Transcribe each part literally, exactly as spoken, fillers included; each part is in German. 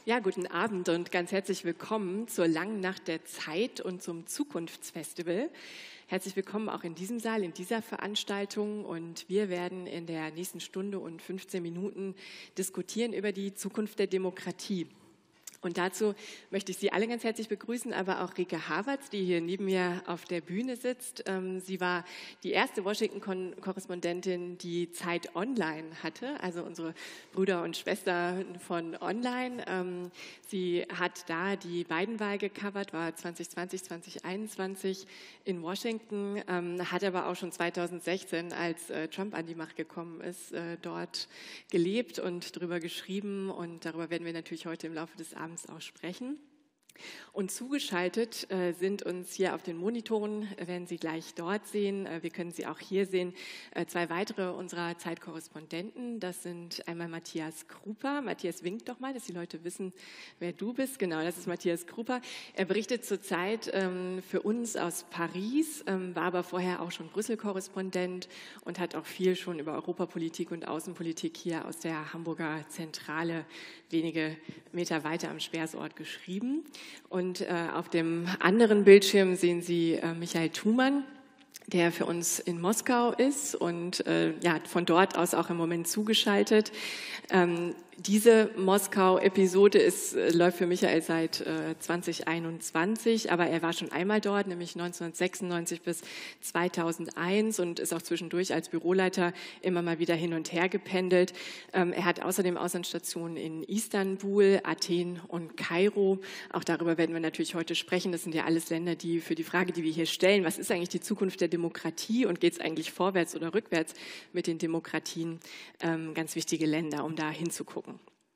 Ja, guten Abend und ganz herzlich willkommen zur Langen Nacht der Zeit und zum Zukunftsfestival. Herzlich willkommen auch in diesem Saal, in dieser Veranstaltung. Und wir werden in der nächsten Stunde und fünfzehn Minuten diskutieren über die Zukunft der Demokratie. Und dazu möchte ich Sie alle ganz herzlich begrüßen, aber auch Rike Havertz, die hier neben mir auf der Bühne sitzt. Sie war die erste Washington-Korrespondentin, die Zeit Online hatte, also unsere Brüder und Schwester von Online. Sie hat da die Biden-Wahl gecovert, war zwanzig zwanzig, zwanzig einundzwanzig in Washington, hat aber auch schon zweitausendsechzehn, als Trump an die Macht gekommen ist, dort gelebt und darüber geschrieben. Und darüber werden wir natürlich heute im Laufe des Abends auch sprechen. Und zugeschaltet äh, sind uns hier auf den Monitoren, äh, werden Sie gleich dort sehen, äh, wir können Sie auch hier sehen, äh, zwei weitere unserer Zeitkorrespondenten. Das sind einmal Matthias Krupa. Matthias, winkt doch mal, dass die Leute wissen, wer du bist. Genau, das ist Matthias Krupa. Er berichtet zurzeit ähm, für uns aus Paris, ähm, war aber vorher auch schon Brüssel-Korrespondent und hat auch viel schon über Europapolitik und Außenpolitik hier aus der Hamburger Zentrale wenige Meter weiter am Speersort geschrieben. Und äh, auf dem anderen Bildschirm sehen Sie äh, Michael Thumann, der für uns in Moskau ist und äh, ja, von dort aus auch im Moment zugeschaltet. Ähm, diese Moskau-Episode ist, äh, läuft für Michael seit äh, zwanzig einundzwanzig, aber er war schon einmal dort, nämlich neunzehnhundertsechsundneunzig bis zweitausendeins und ist auch zwischendurch als Büroleiter immer mal wieder hin und her gependelt. Ähm, er hat außerdem Auslandsstationen in Istanbul, Athen und Kairo. Auch darüber werden wir natürlich heute sprechen. Das sind ja alles Länder, die für die Frage, die wir hier stellen, was ist eigentlich die Zukunft der Demokratie und geht es eigentlich vorwärts oder rückwärts mit den Demokratien, ähm, ganz wichtige Länder, um da hinzugucken.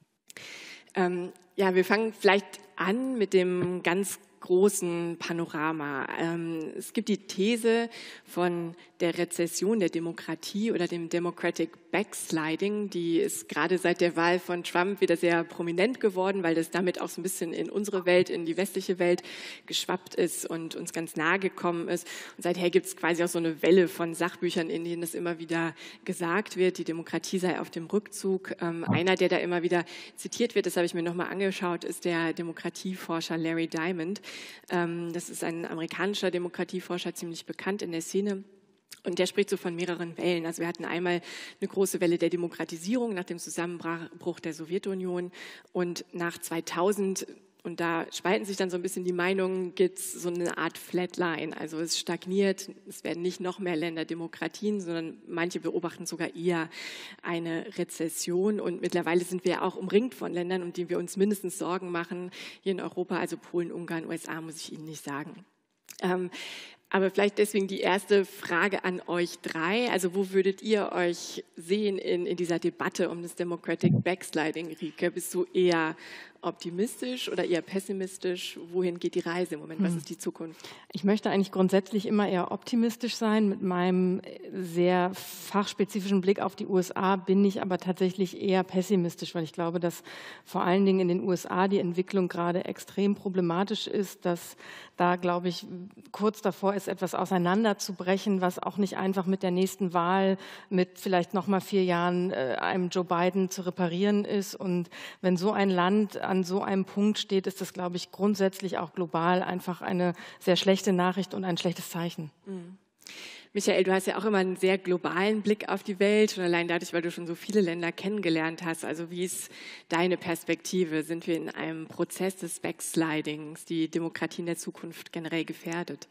Ähm, ja, wir fangen vielleicht an mit dem ganz großen Panorama. Ähm, es gibt die These von der Rezession der Demokratie oder dem Democratic Backsliding, die ist gerade seit der Wahl von Trump wieder sehr prominent geworden, weil das damit auch so ein bisschen in unsere Welt, in die westliche Welt geschwappt ist und uns ganz nahe gekommen ist. Und seither gibt es quasi auch so eine Welle von Sachbüchern, in denen das immer wieder gesagt wird, die Demokratie sei auf dem Rückzug. Ähm, einer, der da immer wieder zitiert wird, das habe ich mir nochmal angeschaut, ist der Demokratieforscher Larry Diamond. Ähm, das ist ein amerikanischer Demokratieforscher, ziemlich bekannt in der Szene. Und der spricht so von mehreren Wellen. Also wir hatten einmal eine große Welle der Demokratisierung nach dem Zusammenbruch der Sowjetunion und nach zweitausend, und da spalten sich dann so ein bisschen die Meinungen, gibt es so eine Art Flatline. Also es stagniert, es werden nicht noch mehr Länder Demokratien, sondern manche beobachten sogar eher eine Rezession. Und mittlerweile sind wir auch umringt von Ländern, um die wir uns mindestens Sorgen machen. Hier in Europa, also Polen, Ungarn, U S A, muss ich Ihnen nicht sagen. Ähm, Aber vielleicht deswegen die erste Frage an euch drei. Also wo würdet ihr euch sehen in, in dieser Debatte um das Democratic Backsliding, Rike? Bist du eher optimistisch oder eher pessimistisch? Wohin geht die Reise im Moment? Was ist die Zukunft? Ich möchte eigentlich grundsätzlich immer eher optimistisch sein. Mit meinem sehr fachspezifischen Blick auf die U S A bin ich aber tatsächlich eher pessimistisch, weil ich glaube, dass vor allen Dingen in den U S A die Entwicklung gerade extrem problematisch ist, dass da, glaube ich, kurz davor ist, etwas auseinanderzubrechen, was auch nicht einfach mit der nächsten Wahl, mit vielleicht noch mal vier Jahren äh, einem Joe Biden zu reparieren ist. Und wenn so ein Land an so einem Punkt steht, ist das, glaube ich, grundsätzlich auch global einfach eine sehr schlechte Nachricht und ein schlechtes Zeichen. Mhm. Michael, du hast ja auch immer einen sehr globalen Blick auf die Welt, schon allein dadurch, weil du schon so viele Länder kennengelernt hast. Also wie ist deine Perspektive? Sind wir in einem Prozess des Backslidings, die Demokratie in der Zukunft generell gefährdet?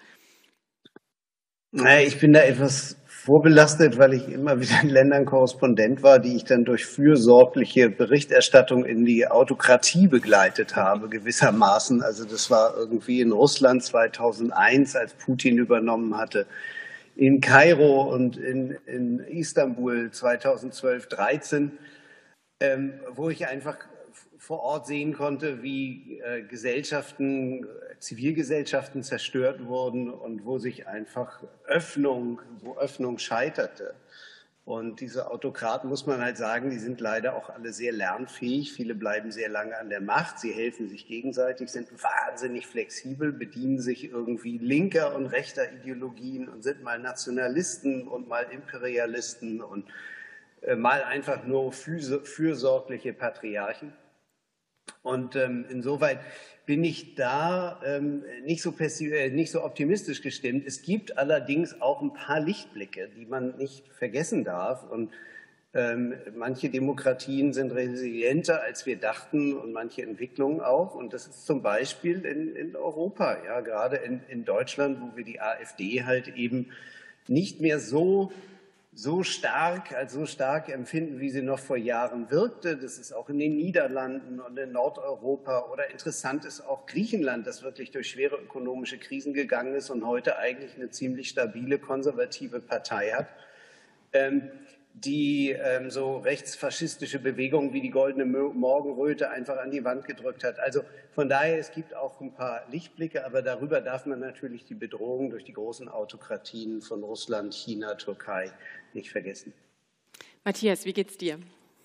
Naja, ich bin da etwas vorbelastet, weil ich immer wieder in Ländern Korrespondent war, die ich dann durch fürsorgliche Berichterstattung in die Autokratie begleitet habe, gewissermaßen. Also das war irgendwie in Russland zweitausendeins, als Putin übernommen hatte, in Kairo und in, in Istanbul zweitausendzwölf, dreizehn, ähm, wo ich einfach vor Ort sehen konnte, wie äh, Gesellschaften, Zivilgesellschaften zerstört wurden und wo sich einfach Öffnung, wo Öffnung scheiterte. Und diese Autokraten, muss man halt sagen, die sind leider auch alle sehr lernfähig. Viele bleiben sehr lange an der Macht. Sie helfen sich gegenseitig, sind wahnsinnig flexibel, bedienen sich irgendwie linker und rechter Ideologien und sind mal Nationalisten und mal Imperialisten und äh, mal einfach nur fürsorgliche Patriarchen. Und ähm, insoweit bin ich da ähm, nicht so äh, nicht so optimistisch gestimmt. Es gibt allerdings auch ein paar Lichtblicke, die man nicht vergessen darf. Und ähm, manche Demokratien sind resilienter, als wir dachten, und manche Entwicklungen auch. Und das ist zum Beispiel in, in Europa, ja, gerade in, in Deutschland, wo wir die AfD halt eben nicht mehr so so stark, als so stark empfinden, wie sie noch vor Jahren wirkte. Das ist auch in den Niederlanden und in Nordeuropa. Oder interessant ist auch Griechenland, das wirklich durch schwere ökonomische Krisen gegangen ist und heute eigentlich eine ziemlich stabile, konservative Partei hat, ähm, die ähm, so rechtsfaschistische Bewegungen wie die Goldene Morgenröte einfach an die Wand gedrückt hat. Also von daher, es gibt auch ein paar Lichtblicke, aber darüber darf man natürlich die Bedrohung durch die großen Autokratien von Russland, China, Türkei nicht vergessen. Matthias, wie geht's dir?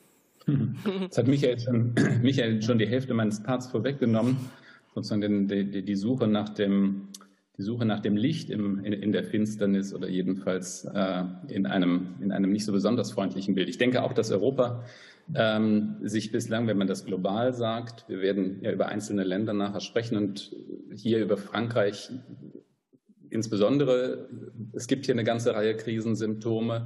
Jetzt hat Michael schon, Michael schon die Hälfte meines Parts vorweggenommen, sozusagen die, die, Suche nach dem, die Suche nach dem Licht im, in, in der Finsternis oder jedenfalls äh, in, einem, in einem nicht so besonders freundlichen Bild. Ich denke auch, dass Europa ähm, sich bislang, wenn man das global sagt, wir werden ja über einzelne Länder nachher sprechen und hier über Frankreich insbesondere, es gibt hier eine ganze Reihe Krisensymptome.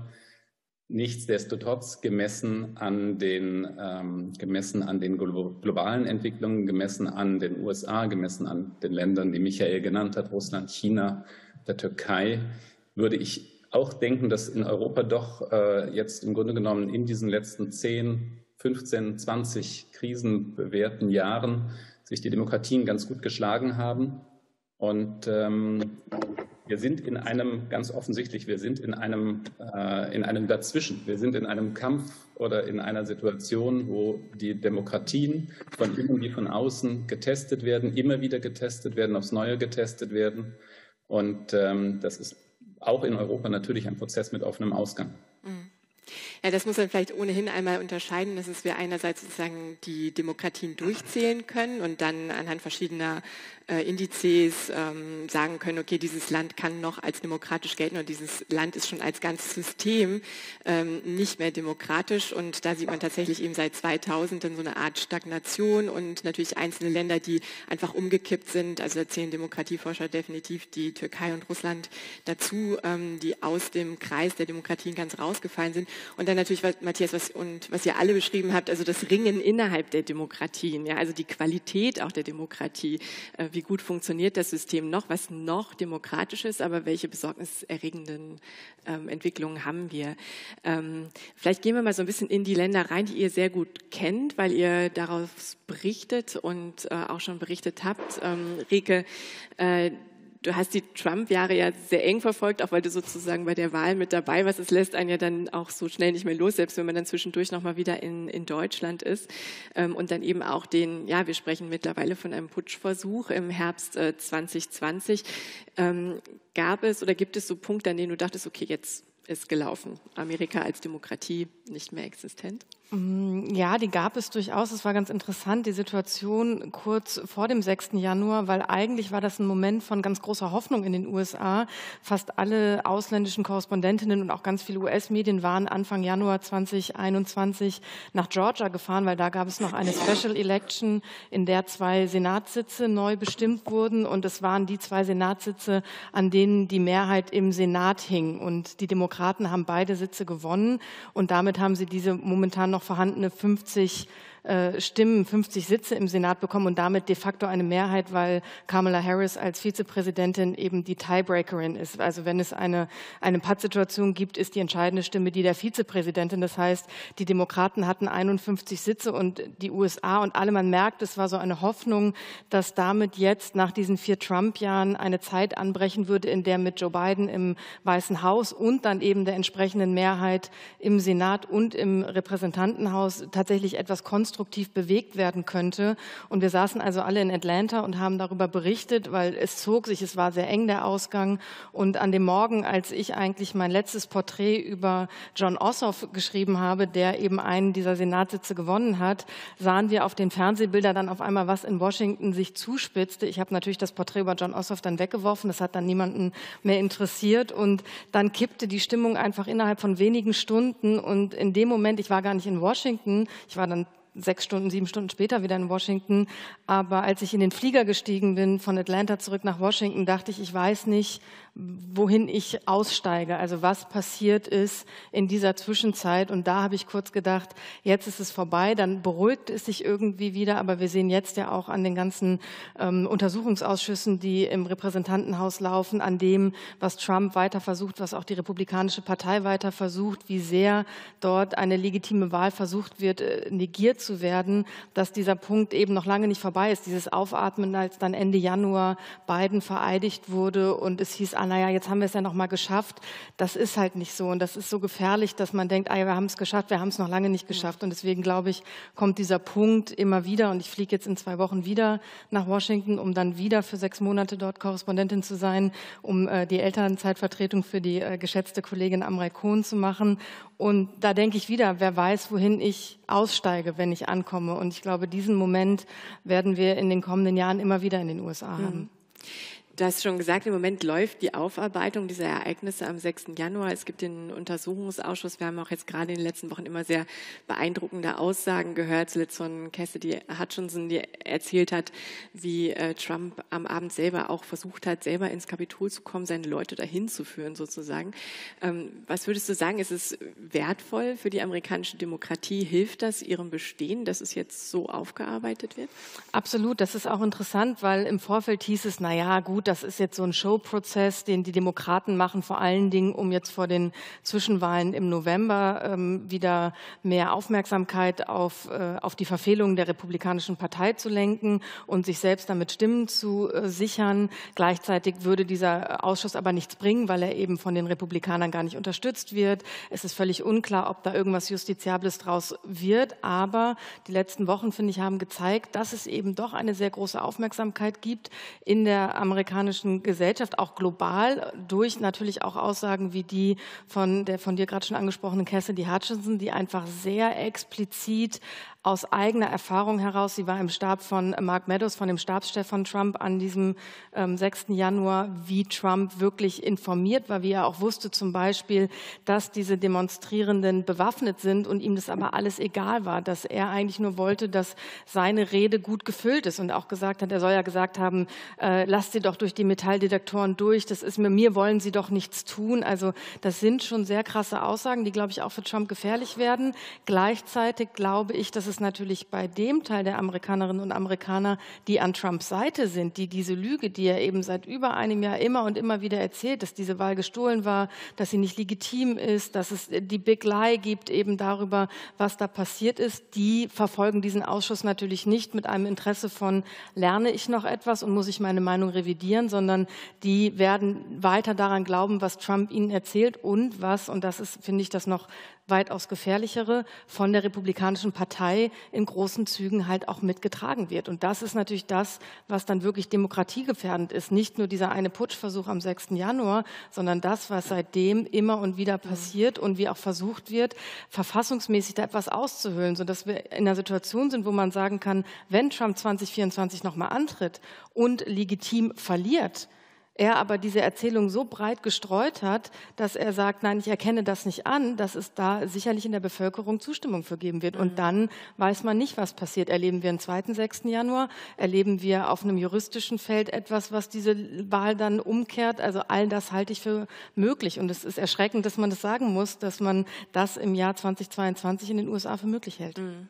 Nichtsdestotrotz gemessen an den, ähm, gemessen an den globalen Entwicklungen, gemessen an den U S A, gemessen an den Ländern, die Michael genannt hat, Russland, China, der Türkei, würde ich auch denken, dass in Europa doch äh, jetzt im Grunde genommen in diesen letzten zehn, fünfzehn, zwanzig krisenbewährten Jahren sich die Demokratien ganz gut geschlagen haben. Und ähm, wir sind in einem, ganz offensichtlich, wir sind in einem, äh, in einem Dazwischen. Wir sind in einem Kampf oder in einer Situation, wo die Demokratien von innen wie von außen getestet werden, immer wieder getestet werden, aufs Neue getestet werden. Und ähm, das ist auch in Europa natürlich ein Prozess mit offenem Ausgang. Mhm. Ja, das muss man vielleicht ohnehin einmal unterscheiden, dass wir einerseits sozusagen die Demokratien durchzählen können und dann anhand verschiedener äh, Indizes ähm, sagen können, okay, dieses Land kann noch als demokratisch gelten und dieses Land ist schon als ganzes System ähm, nicht mehr demokratisch, und da sieht man tatsächlich eben seit zweitausend dann so eine Art Stagnation und natürlich einzelne Länder, die einfach umgekippt sind. Also da zählen Demokratieforscher definitiv die Türkei und Russland dazu, ähm, die aus dem Kreis der Demokratien ganz rausgefallen sind. Und dann natürlich, was, Matthias, was, und was ihr alle beschrieben habt, also das Ringen innerhalb der Demokratien, ja, also die Qualität auch der Demokratie. Äh, wie gut funktioniert das System noch, was noch demokratisch ist, aber welche besorgniserregenden ähm, Entwicklungen haben wir? Ähm, vielleicht gehen wir mal so ein bisschen in die Länder rein, die ihr sehr gut kennt, weil ihr daraus berichtet und äh, auch schon berichtet habt. Ähm, Rieke, äh, du hast die Trump-Jahre ja sehr eng verfolgt, auch weil du sozusagen bei der Wahl mit dabei warst. Es lässt einen ja dann auch so schnell nicht mehr los, selbst wenn man dann zwischendurch nochmal wieder in, in Deutschland ist. Ähm, und dann eben auch den, ja, wir sprechen mittlerweile von einem Putschversuch im Herbst äh, zwanzig zwanzig. Ähm, gab es oder gibt es so Punkte, an denen du dachtest, okay, jetzt ist gelaufen, Amerika als Demokratie nicht mehr existent? Ja, die gab es durchaus. Es war ganz interessant, die Situation kurz vor dem sechsten Januar, weil eigentlich war das ein Moment von ganz großer Hoffnung in den U S A. Fast alle ausländischen Korrespondentinnen und auch ganz viele U S-Medien waren Anfang Januar zwanzig einundzwanzig nach Georgia gefahren, weil da gab es noch eine Special Election, in der zwei Senatssitze neu bestimmt wurden. Und es waren die zwei Senatssitze, an denen die Mehrheit im Senat hing. Und die Demokraten haben beide Sitze gewonnen. Und damit haben sie diese momentan noch vorhandene fünfzig äh, Stimmen, fünfzig Sitze im Senat bekommen und damit de facto eine Mehrheit, weil Kamala Harris als Vizepräsidentin eben die Tiebreakerin ist. Also wenn es eine, eine Pattsituation gibt, ist die entscheidende Stimme die der Vizepräsidentin. Das heißt, die Demokraten hatten einundfünfzig Sitze und die U S A und alle, man merkt, es war so eine Hoffnung, dass damit jetzt nach diesen vier Trump-Jahren eine Zeit anbrechen würde, in der mit Joe Biden im Weißen Haus und dann eben der entsprechenden Mehrheit im Senat und im Repräsentantenhaus tatsächlich etwas konstruktiv bewegt werden könnte. Und wir saßen also alle in Atlanta und haben darüber berichtet, weil es zog sich, es war sehr eng der Ausgang. Und an dem Morgen, als ich eigentlich mein letztes Porträt über Jon Ossoff geschrieben habe, der eben einen dieser Senatssitze gewonnen hat, sahen wir auf den Fernsehbildern dann auf einmal, was in Washington sich zuspitzte. Ich habe natürlich das Porträt über Jon Ossoff dann weggeworfen, das hat dann niemanden mehr interessiert. Und dann kippte die Stimmung einfach innerhalb von wenigen Stunden. Und in dem Moment, ich war gar nicht in Washington, ich war dann sechs Stunden, sieben Stunden später wieder in Washington. Aber als ich in den Flieger gestiegen bin, von Atlanta zurück nach Washington, dachte ich, ich weiß nicht, wohin ich aussteige, also was passiert ist in dieser Zwischenzeit. Und da habe ich kurz gedacht, jetzt ist es vorbei, dann beruhigt es sich irgendwie wieder. Aber wir sehen jetzt ja auch an den ganzen ähm, Untersuchungsausschüssen, die im Repräsentantenhaus laufen, an dem, was Trump weiter versucht, was auch die Republikanische Partei weiter versucht, wie sehr dort eine legitime Wahl versucht wird, äh, negiert zu werden, dass dieser Punkt eben noch lange nicht vorbei ist. Dieses Aufatmen, als dann Ende Januar Biden vereidigt wurde und es hieß, ah, naja, jetzt haben wir es ja noch mal geschafft. Das ist halt nicht so und das ist so gefährlich, dass man denkt, ah ja, wir haben es geschafft, wir haben es noch lange nicht geschafft und deswegen glaube ich, kommt dieser Punkt immer wieder und ich fliege jetzt in zwei Wochen wieder nach Washington, um dann wieder für sechs Monate dort Korrespondentin zu sein, um äh, die Elternzeitvertretung für die äh, geschätzte Kollegin Amrei Cohen zu machen und da denke ich wieder, wer weiß, wohin ich aussteige, wenn ich ankomme und ich glaube, diesen Moment werden wir in den kommenden Jahren immer wieder in den U S A haben. Mhm. Du hast schon gesagt, im Moment läuft die Aufarbeitung dieser Ereignisse am sechsten Januar. Es gibt den Untersuchungsausschuss. Wir haben auch jetzt gerade in den letzten Wochen immer sehr beeindruckende Aussagen gehört, zuletzt von Cassidy Hutchinson, die erzählt hat, wie äh, Trump am Abend selber auch versucht hat, selber ins Kapitol zu kommen, seine Leute dahin zu führen sozusagen. Ähm, was würdest du sagen, ist es wertvoll für die amerikanische Demokratie? Hilft das ihrem Bestehen, dass es jetzt so aufgearbeitet wird? Absolut. Das ist auch interessant, weil im Vorfeld hieß es, na ja, gut, das ist jetzt so ein Showprozess, den die Demokraten machen, vor allen Dingen, um jetzt vor den Zwischenwahlen im November ähm, wieder mehr Aufmerksamkeit auf, äh, auf die Verfehlungen der Republikanischen Partei zu lenken und sich selbst damit Stimmen zu äh, sichern. Gleichzeitig würde dieser Ausschuss aber nichts bringen, weil er eben von den Republikanern gar nicht unterstützt wird. Es ist völlig unklar, ob da irgendwas Justiziables draus wird. Aber die letzten Wochen, finde ich, haben gezeigt, dass es eben doch eine sehr große Aufmerksamkeit gibt in der amerikanischen Gesellschaft, auch global, durch natürlich auch Aussagen wie die von der von dir gerade schon angesprochenen Cassidy Hutchinson, die einfach sehr explizit aus eigener Erfahrung heraus, sie war im Stab von Mark Meadows, von dem Stabschef von Trump an diesem ähm, sechsten Januar, wie Trump wirklich informiert war, wie er auch wusste zum Beispiel, dass diese Demonstrierenden bewaffnet sind und ihm das aber alles egal war, dass er eigentlich nur wollte, dass seine Rede gut gefüllt ist und auch gesagt hat, er soll ja gesagt haben, äh, lasst sie doch durch die Metalldetektoren durch, das ist mir, mir wollen sie doch nichts tun. Also das sind schon sehr krasse Aussagen, die, glaube ich, auch für Trump gefährlich werden. Gleichzeitig glaube ich, dass es natürlich bei dem Teil der Amerikanerinnen und Amerikaner, die an Trumps Seite sind, die diese Lüge, die er eben seit über einem Jahr immer und immer wieder erzählt, dass diese Wahl gestohlen war, dass sie nicht legitim ist, dass es die Big Lie gibt eben darüber, was da passiert ist, die verfolgen diesen Ausschuss natürlich nicht mit einem Interesse von, lerne ich noch etwas und muss ich meine Meinung revidieren, sondern die werden weiter daran glauben, was Trump ihnen erzählt und was, und das ist, finde ich, das noch weitaus gefährlichere, von der Republikanischen Partei in großen Zügen halt auch mitgetragen wird. Und das ist natürlich das, was dann wirklich demokratiegefährdend ist. Nicht nur dieser eine Putschversuch am sechsten Januar, sondern das, was seitdem immer und wieder passiert und wie auch versucht wird, verfassungsmäßig da etwas auszuhöhlen, sodass wir in einer Situation sind, wo man sagen kann, wenn Trump zwanzig vierundzwanzig nochmal antritt und legitim verliert, er aber diese Erzählung so breit gestreut hat, dass er sagt, nein, ich erkenne das nicht an, dass es da sicherlich in der Bevölkerung Zustimmung für geben wird. Und dann weiß man nicht, was passiert. Erleben wir einen zweiten sechsten Januar? Erleben wir auf einem juristischen Feld etwas, was diese Wahl dann umkehrt? Also all das halte ich für möglich. Und es ist erschreckend, dass man das sagen muss, dass man das im Jahr zweitausendzweiundzwanzig in den U S A für möglich hält. Mhm.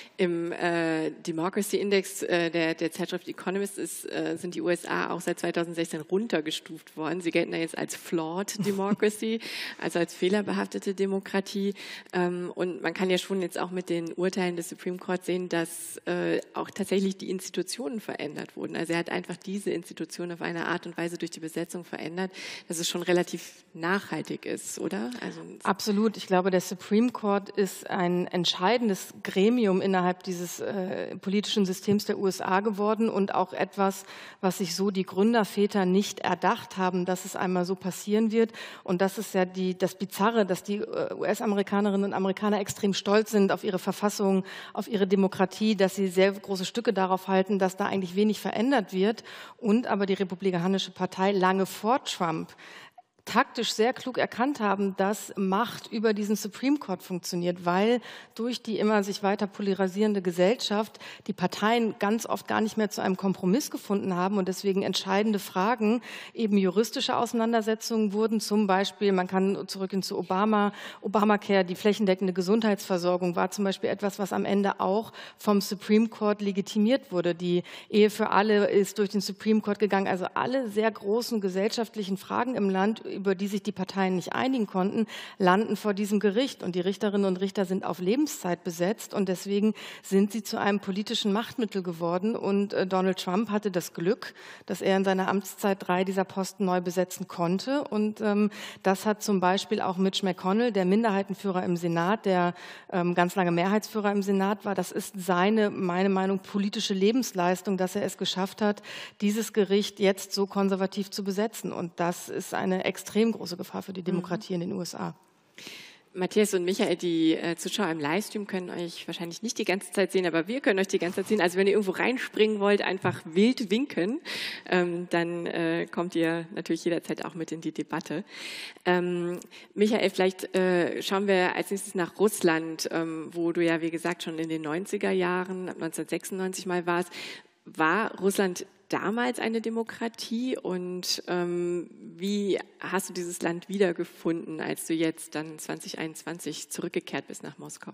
Im äh, Democracy Index äh, der, der Zeitschrift Economist ist, äh, sind die U S A auch seit zweitausendsechzehn runtergestuft worden. Sie gelten da jetzt als flawed Democracy, also als fehlerbehaftete Demokratie. Ähm, und man kann ja schon jetzt auch mit den Urteilen des Supreme Court sehen, dass äh, auch tatsächlich die Institutionen verändert wurden. Also er hat einfach diese Institutionen auf eine Art und Weise durch die Besetzung verändert, dass es schon relativ nachhaltig ist, oder? Also absolut. Ich glaube, der Supreme Court ist ein entscheidendes Gremium innerhalb dieses äh, politischen Systems der U S A geworden und auch etwas, was sich so die Gründerväter nicht erdacht haben, dass es einmal so passieren wird. Und das ist ja die, das Bizarre, dass die äh, U S-Amerikanerinnen und Amerikaner extrem stolz sind auf ihre Verfassung, auf ihre Demokratie, dass sie sehr große Stücke darauf halten, dass da eigentlich wenig verändert wird und aber die Republikanische Partei lange vor Trump taktisch sehr klug erkannt haben, dass Macht über diesen Supreme Court funktioniert, weil durch die immer sich weiter polarisierende Gesellschaft die Parteien ganz oft gar nicht mehr zu einem Kompromiss gefunden haben und deswegen entscheidende Fragen, eben juristische Auseinandersetzungen wurden. Zum Beispiel, man kann zurückgehen zu Obama, Obamacare, die flächendeckende Gesundheitsversorgung war zum Beispiel etwas, was am Ende auch vom Supreme Court legitimiert wurde. Die Ehe für alle ist durch den Supreme Court gegangen. Also alle sehr großen gesellschaftlichen Fragen im Land, über die sich die Parteien nicht einigen konnten, landen vor diesem Gericht. Und die Richterinnen und Richter sind auf Lebenszeit besetzt und deswegen sind sie zu einem politischen Machtmittel geworden. Und äh, Donald Trump hatte das Glück, dass er in seiner Amtszeit drei dieser Posten neu besetzen konnte. Und ähm, das hat zum Beispiel auch Mitch McConnell, der Minderheitenführer im Senat, der ähm, ganz lange Mehrheitsführer im Senat war, das ist seine, meine Meinung, politische Lebensleistung, dass er es geschafft hat, dieses Gericht jetzt so konservativ zu besetzen. Und das ist eine extrem große Gefahr für die Demokratie in den U S A. Matthias und Michael, die äh, Zuschauer im Livestream können euch wahrscheinlich nicht die ganze Zeit sehen, aber wir können euch die ganze Zeit sehen. Also wenn ihr irgendwo reinspringen wollt, einfach wild winken, ähm, dann äh, kommt ihr natürlich jederzeit auch mit in die Debatte. Ähm, Michael, vielleicht äh, schauen wir als nächstes nach Russland, ähm, wo du ja, wie gesagt, schon in den neunziger Jahren, neunzehnhundertsechsundneunzig mal warst. War Russland damals eine Demokratie und ähm, wie hast du dieses Land wiedergefunden, als du jetzt dann zwanzig einundzwanzig zurückgekehrt bist nach Moskau?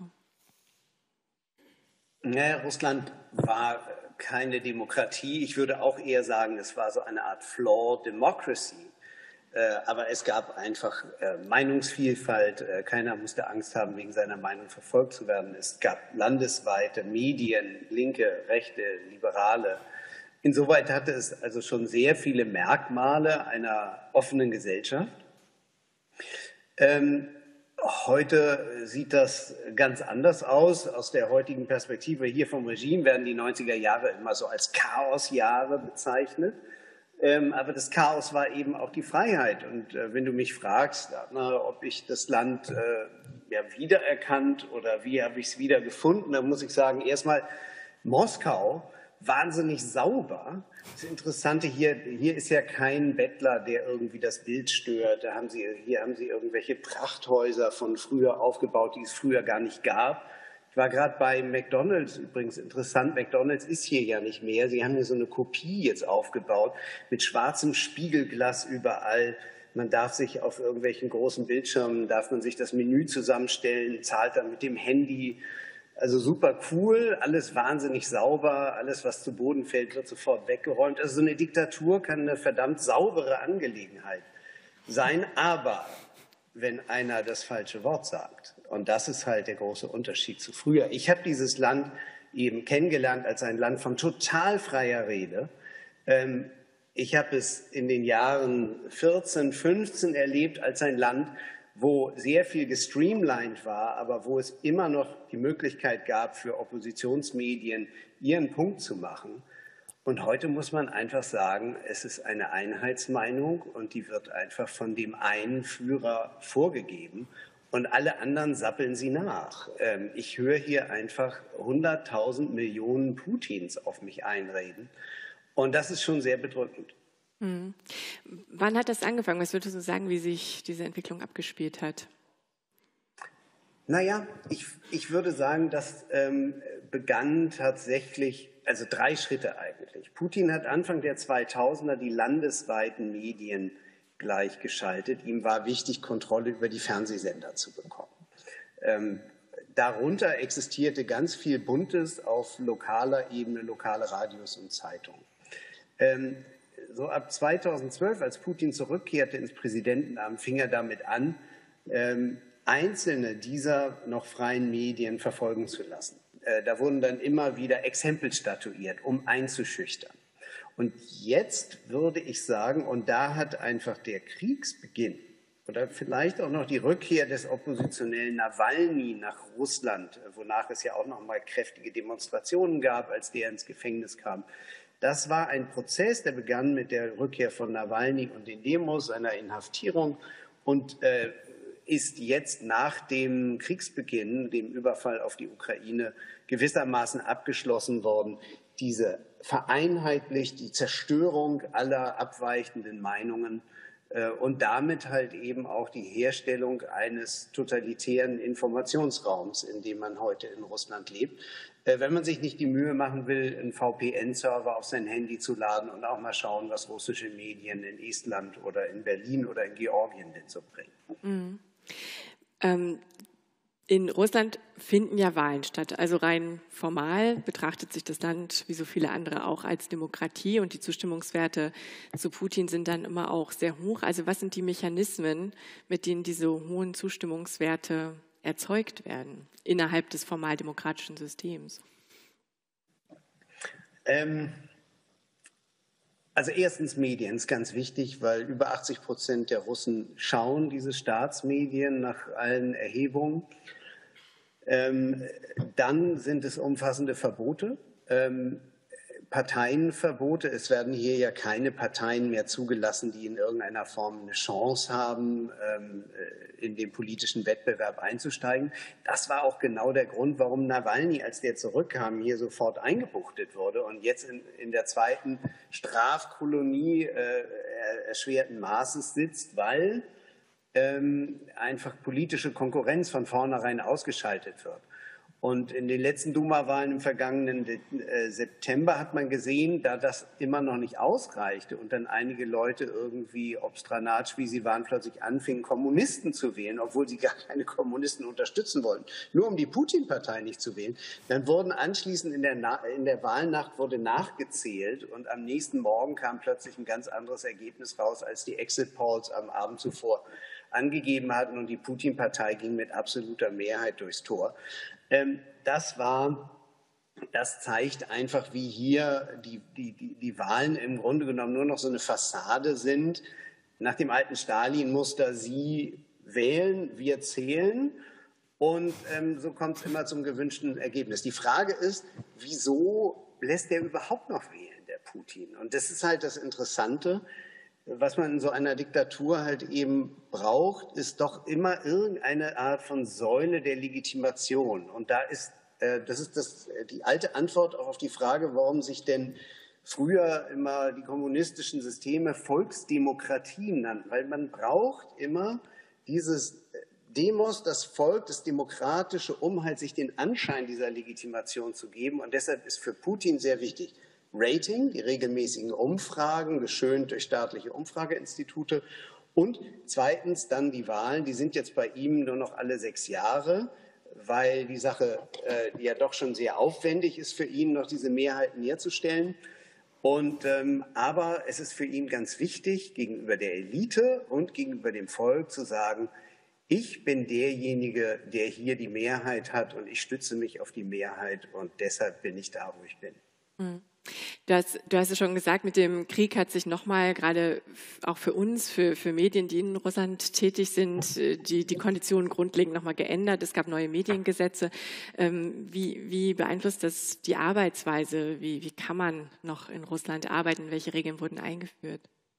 Naja, Russland war keine Demokratie. Ich würde auch eher sagen, es war so eine Art Flawed Democracy. Äh, aber es gab einfach äh, Meinungsvielfalt. Äh, keiner musste Angst haben, wegen seiner Meinung verfolgt zu werden. Es gab landesweite Medien, linke, rechte, liberale. Insoweit hatte es also schon sehr viele Merkmale einer offenen Gesellschaft. Ähm, heute sieht das ganz anders aus. Aus der heutigen Perspektive hier vom Regime werden die neunziger Jahre immer so als Chaosjahre bezeichnet. Ähm, aber das Chaos war eben auch die Freiheit. Und äh, wenn du mich fragst, na, ob ich das Land äh, ja, wiedererkannt oder wie habe ich es wiedergefunden, dann muss ich sagen, erstmal Moskau, wahnsinnig sauber. Das Interessante hier, hier ist ja kein Bettler, der irgendwie das Bild stört. Da haben sie, hier haben sie irgendwelche Prachthäuser von früher aufgebaut, die es früher gar nicht gab. Ich war gerade bei McDonald's, übrigens interessant, McDonald's ist hier ja nicht mehr. Sie haben hier so eine Kopie jetzt aufgebaut mit schwarzem Spiegelglas überall. Man darf sich auf irgendwelchen großen Bildschirmen, darf man sich das Menü zusammenstellen, zahlt dann mit dem Handy. Also super cool, alles wahnsinnig sauber, alles, was zu Boden fällt, wird sofort weggeräumt. Also so eine Diktatur kann eine verdammt saubere Angelegenheit sein, aber wenn einer das falsche Wort sagt, und das ist halt der große Unterschied zu früher. Ich habe dieses Land eben kennengelernt als ein Land von total freier Rede. Ich habe es in den Jahren vierzehn, fünfzehn erlebt als ein Land, wo sehr viel gestreamlined war, aber wo es immer noch die Möglichkeit gab, für Oppositionsmedien ihren Punkt zu machen. Und heute muss man einfach sagen, es ist eine Einheitsmeinung und die wird einfach von dem einen Führer vorgegeben und alle anderen sappeln sie nach. Ich höre hier einfach hunderttausend Millionen Putins auf mich einreden und das ist schon sehr bedrückend. Hm. Wann hat das angefangen? Was würdest du sagen, wie sich diese Entwicklung abgespielt hat? Naja, ich, ich würde sagen, das ähm, begann tatsächlich, also drei Schritte eigentlich. Putin hat Anfang der zweitausender die landesweiten Medien gleichgeschaltet. Ihm war wichtig, Kontrolle über die Fernsehsender zu bekommen. Ähm, darunter existierte ganz viel Buntes auf lokaler Ebene, lokale Radios und Zeitungen. Ähm, So ab zweitausendzwölf, als Putin zurückkehrte ins Präsidentenamt, fing er damit an, ähm, einzelne dieser noch freien Medien verfolgen zu lassen. Äh, da wurden dann immer wieder Exempel statuiert, um einzuschüchtern. Und jetzt würde ich sagen, und da hat einfach der Kriegsbeginn oder vielleicht auch noch die Rückkehr des oppositionellen Nawalny nach Russland, wonach es ja auch noch mal kräftige Demonstrationen gab, als der ins Gefängnis kam, das war ein Prozess, der begann mit der Rückkehr von Nawalny und den Demos, seiner Inhaftierung und äh, ist jetzt nach dem Kriegsbeginn, dem Überfall auf die Ukraine, gewissermaßen abgeschlossen worden. Diese vereinheitlicht die Zerstörung aller abweichenden Meinungen und damit halt eben auch die Herstellung eines totalitären Informationsraums, in dem man heute in Russland lebt. Wenn man sich nicht die Mühe machen will, einen V P N-Server auf sein Handy zu laden und auch mal schauen, was russische Medien in Estland oder in Berlin oder in Georgien denn so bringen. Mhm. Ähm In Russland finden ja Wahlen statt. Also rein formal betrachtet sich das Land, wie so viele andere, auch als Demokratie. Und die Zustimmungswerte zu Putin sind dann immer auch sehr hoch. Also was sind die Mechanismen, mit denen diese hohen Zustimmungswerte erzeugt werden innerhalb des formal demokratischen Systems? Ähm Also erstens Medien ist ganz wichtig, weil über achtzig Prozent der Russen schauen diese Staatsmedien nach allen Erhebungen. Ähm, dann sind es umfassende Verbote, ähm, Parteienverbote. Es werden hier ja keine Parteien mehr zugelassen, die in irgendeiner Form eine Chance haben, ähm, in den politischen Wettbewerb einzusteigen. Das war auch genau der Grund, warum Nawalny, als der zurückkam, hier sofort eingebuchtet wurde und jetzt in, in der zweiten Strafkolonie äh, erschwerten Maßes sitzt, weil ähm, einfach politische Konkurrenz von vornherein ausgeschaltet wird. Und in den letzten Duma-Wahlen im vergangenen September hat man gesehen, da das immer noch nicht ausreichte und dann einige Leute irgendwie obstranatsch, wie sie waren, plötzlich anfingen, Kommunisten zu wählen, obwohl sie gar keine Kommunisten unterstützen wollten, nur um die Putin-Partei nicht zu wählen, dann wurden anschließend in der, Na- in der Wahlnacht wurde nachgezählt und am nächsten Morgen kam plötzlich ein ganz anderes Ergebnis raus, als die Exit-Polls am Abend zuvor angegeben hatten und die Putin-Partei ging mit absoluter Mehrheit durchs Tor. Das war, das zeigt einfach, wie hier die, die, die, die Wahlen im Grunde genommen nur noch so eine Fassade sind. Nach dem alten Stalin-Muster, Sie wählen, wir zählen. Und ähm, so kommt es immer zum gewünschten Ergebnis. Die Frage ist, wieso lässt der überhaupt noch wählen, der Putin? Und das ist halt das Interessante. Was man in so einer Diktatur halt eben braucht, ist doch immer irgendeine Art von Säule der Legitimation. Und da ist, äh, das ist das, die alte Antwort auch auf die Frage, warum sich denn früher immer die kommunistischen Systeme Volksdemokratien nannten. Weil man braucht immer dieses Demos, das Volk, das Demokratische, um halt sich den Anschein dieser Legitimation zu geben. Und deshalb ist für Putin sehr wichtig, Rating, die regelmäßigen Umfragen, geschönt durch staatliche Umfrageinstitute. Und zweitens dann die Wahlen, die sind jetzt bei ihm nur noch alle sechs Jahre, weil die Sache äh, ja doch schon sehr aufwendig ist für ihn, noch diese Mehrheiten herzustellen. Und, ähm, aber es ist für ihn ganz wichtig, gegenüber der Elite und gegenüber dem Volk zu sagen, ich bin derjenige, der hier die Mehrheit hat und ich stütze mich auf die Mehrheit und deshalb bin ich da, wo ich bin. Mhm. Du hast, du hast es schon gesagt, mit dem Krieg hat sich nochmal, gerade auch für uns, für, für Medien, die in Russland tätig sind, die, die Konditionen grundlegend nochmal geändert. Es gab neue Mediengesetze. Wie, wie beeinflusst das die Arbeitsweise? Wie, wie kann man noch in Russland arbeiten? Welche Regeln wurden eingeführt?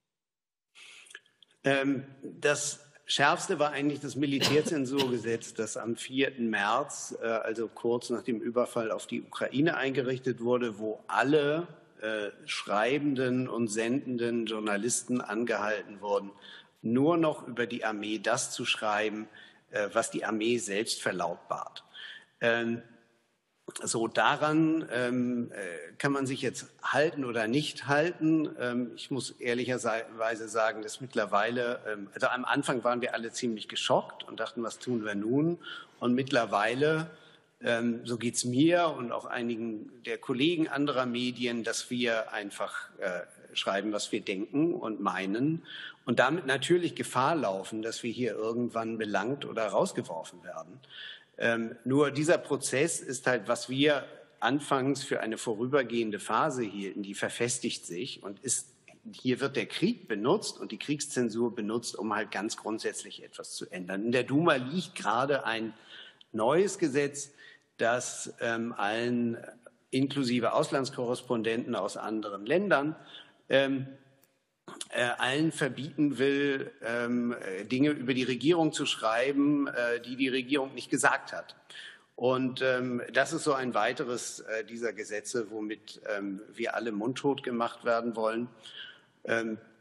Ähm, das Schärfste war eigentlich das Militärzensurgesetz, das am vierten März, äh, also kurz nach dem Überfall auf die Ukraine, eingerichtet wurde, wo alle äh, schreibenden und sendenden Journalisten angehalten wurden, nur noch über die Armee das zu schreiben, äh, was die Armee selbst verlautbart. Ähm, So, daran ähm, kann man sich jetzt halten oder nicht halten. Ähm, ich muss ehrlicherweise sagen, dass mittlerweile, ähm, also am Anfang waren wir alle ziemlich geschockt und dachten, was tun wir nun? Und mittlerweile, ähm, so geht es mir und auch einigen der Kollegen anderer Medien, dass wir einfach äh, schreiben, was wir denken und meinen und damit natürlich Gefahr laufen, dass wir hier irgendwann belangt oder rausgeworfen werden. Ähm, nur dieser Prozess ist halt, was wir anfangs für eine vorübergehende Phase hielten, die verfestigt sich und ist, hier wird der Krieg benutzt und die Kriegszensur benutzt, um halt ganz grundsätzlich etwas zu ändern. In der Duma liegt gerade ein neues Gesetz, das ähm, allen, inklusive Auslandskorrespondenten aus anderen Ländern, ähm, Äh, allen verbieten will, ähm, Dinge über die Regierung zu schreiben, äh, die die Regierung nicht gesagt hat. Und ähm, das ist so ein weiteres äh, dieser Gesetze, womit ähm, wir alle mundtot gemacht werden wollen. Ähm,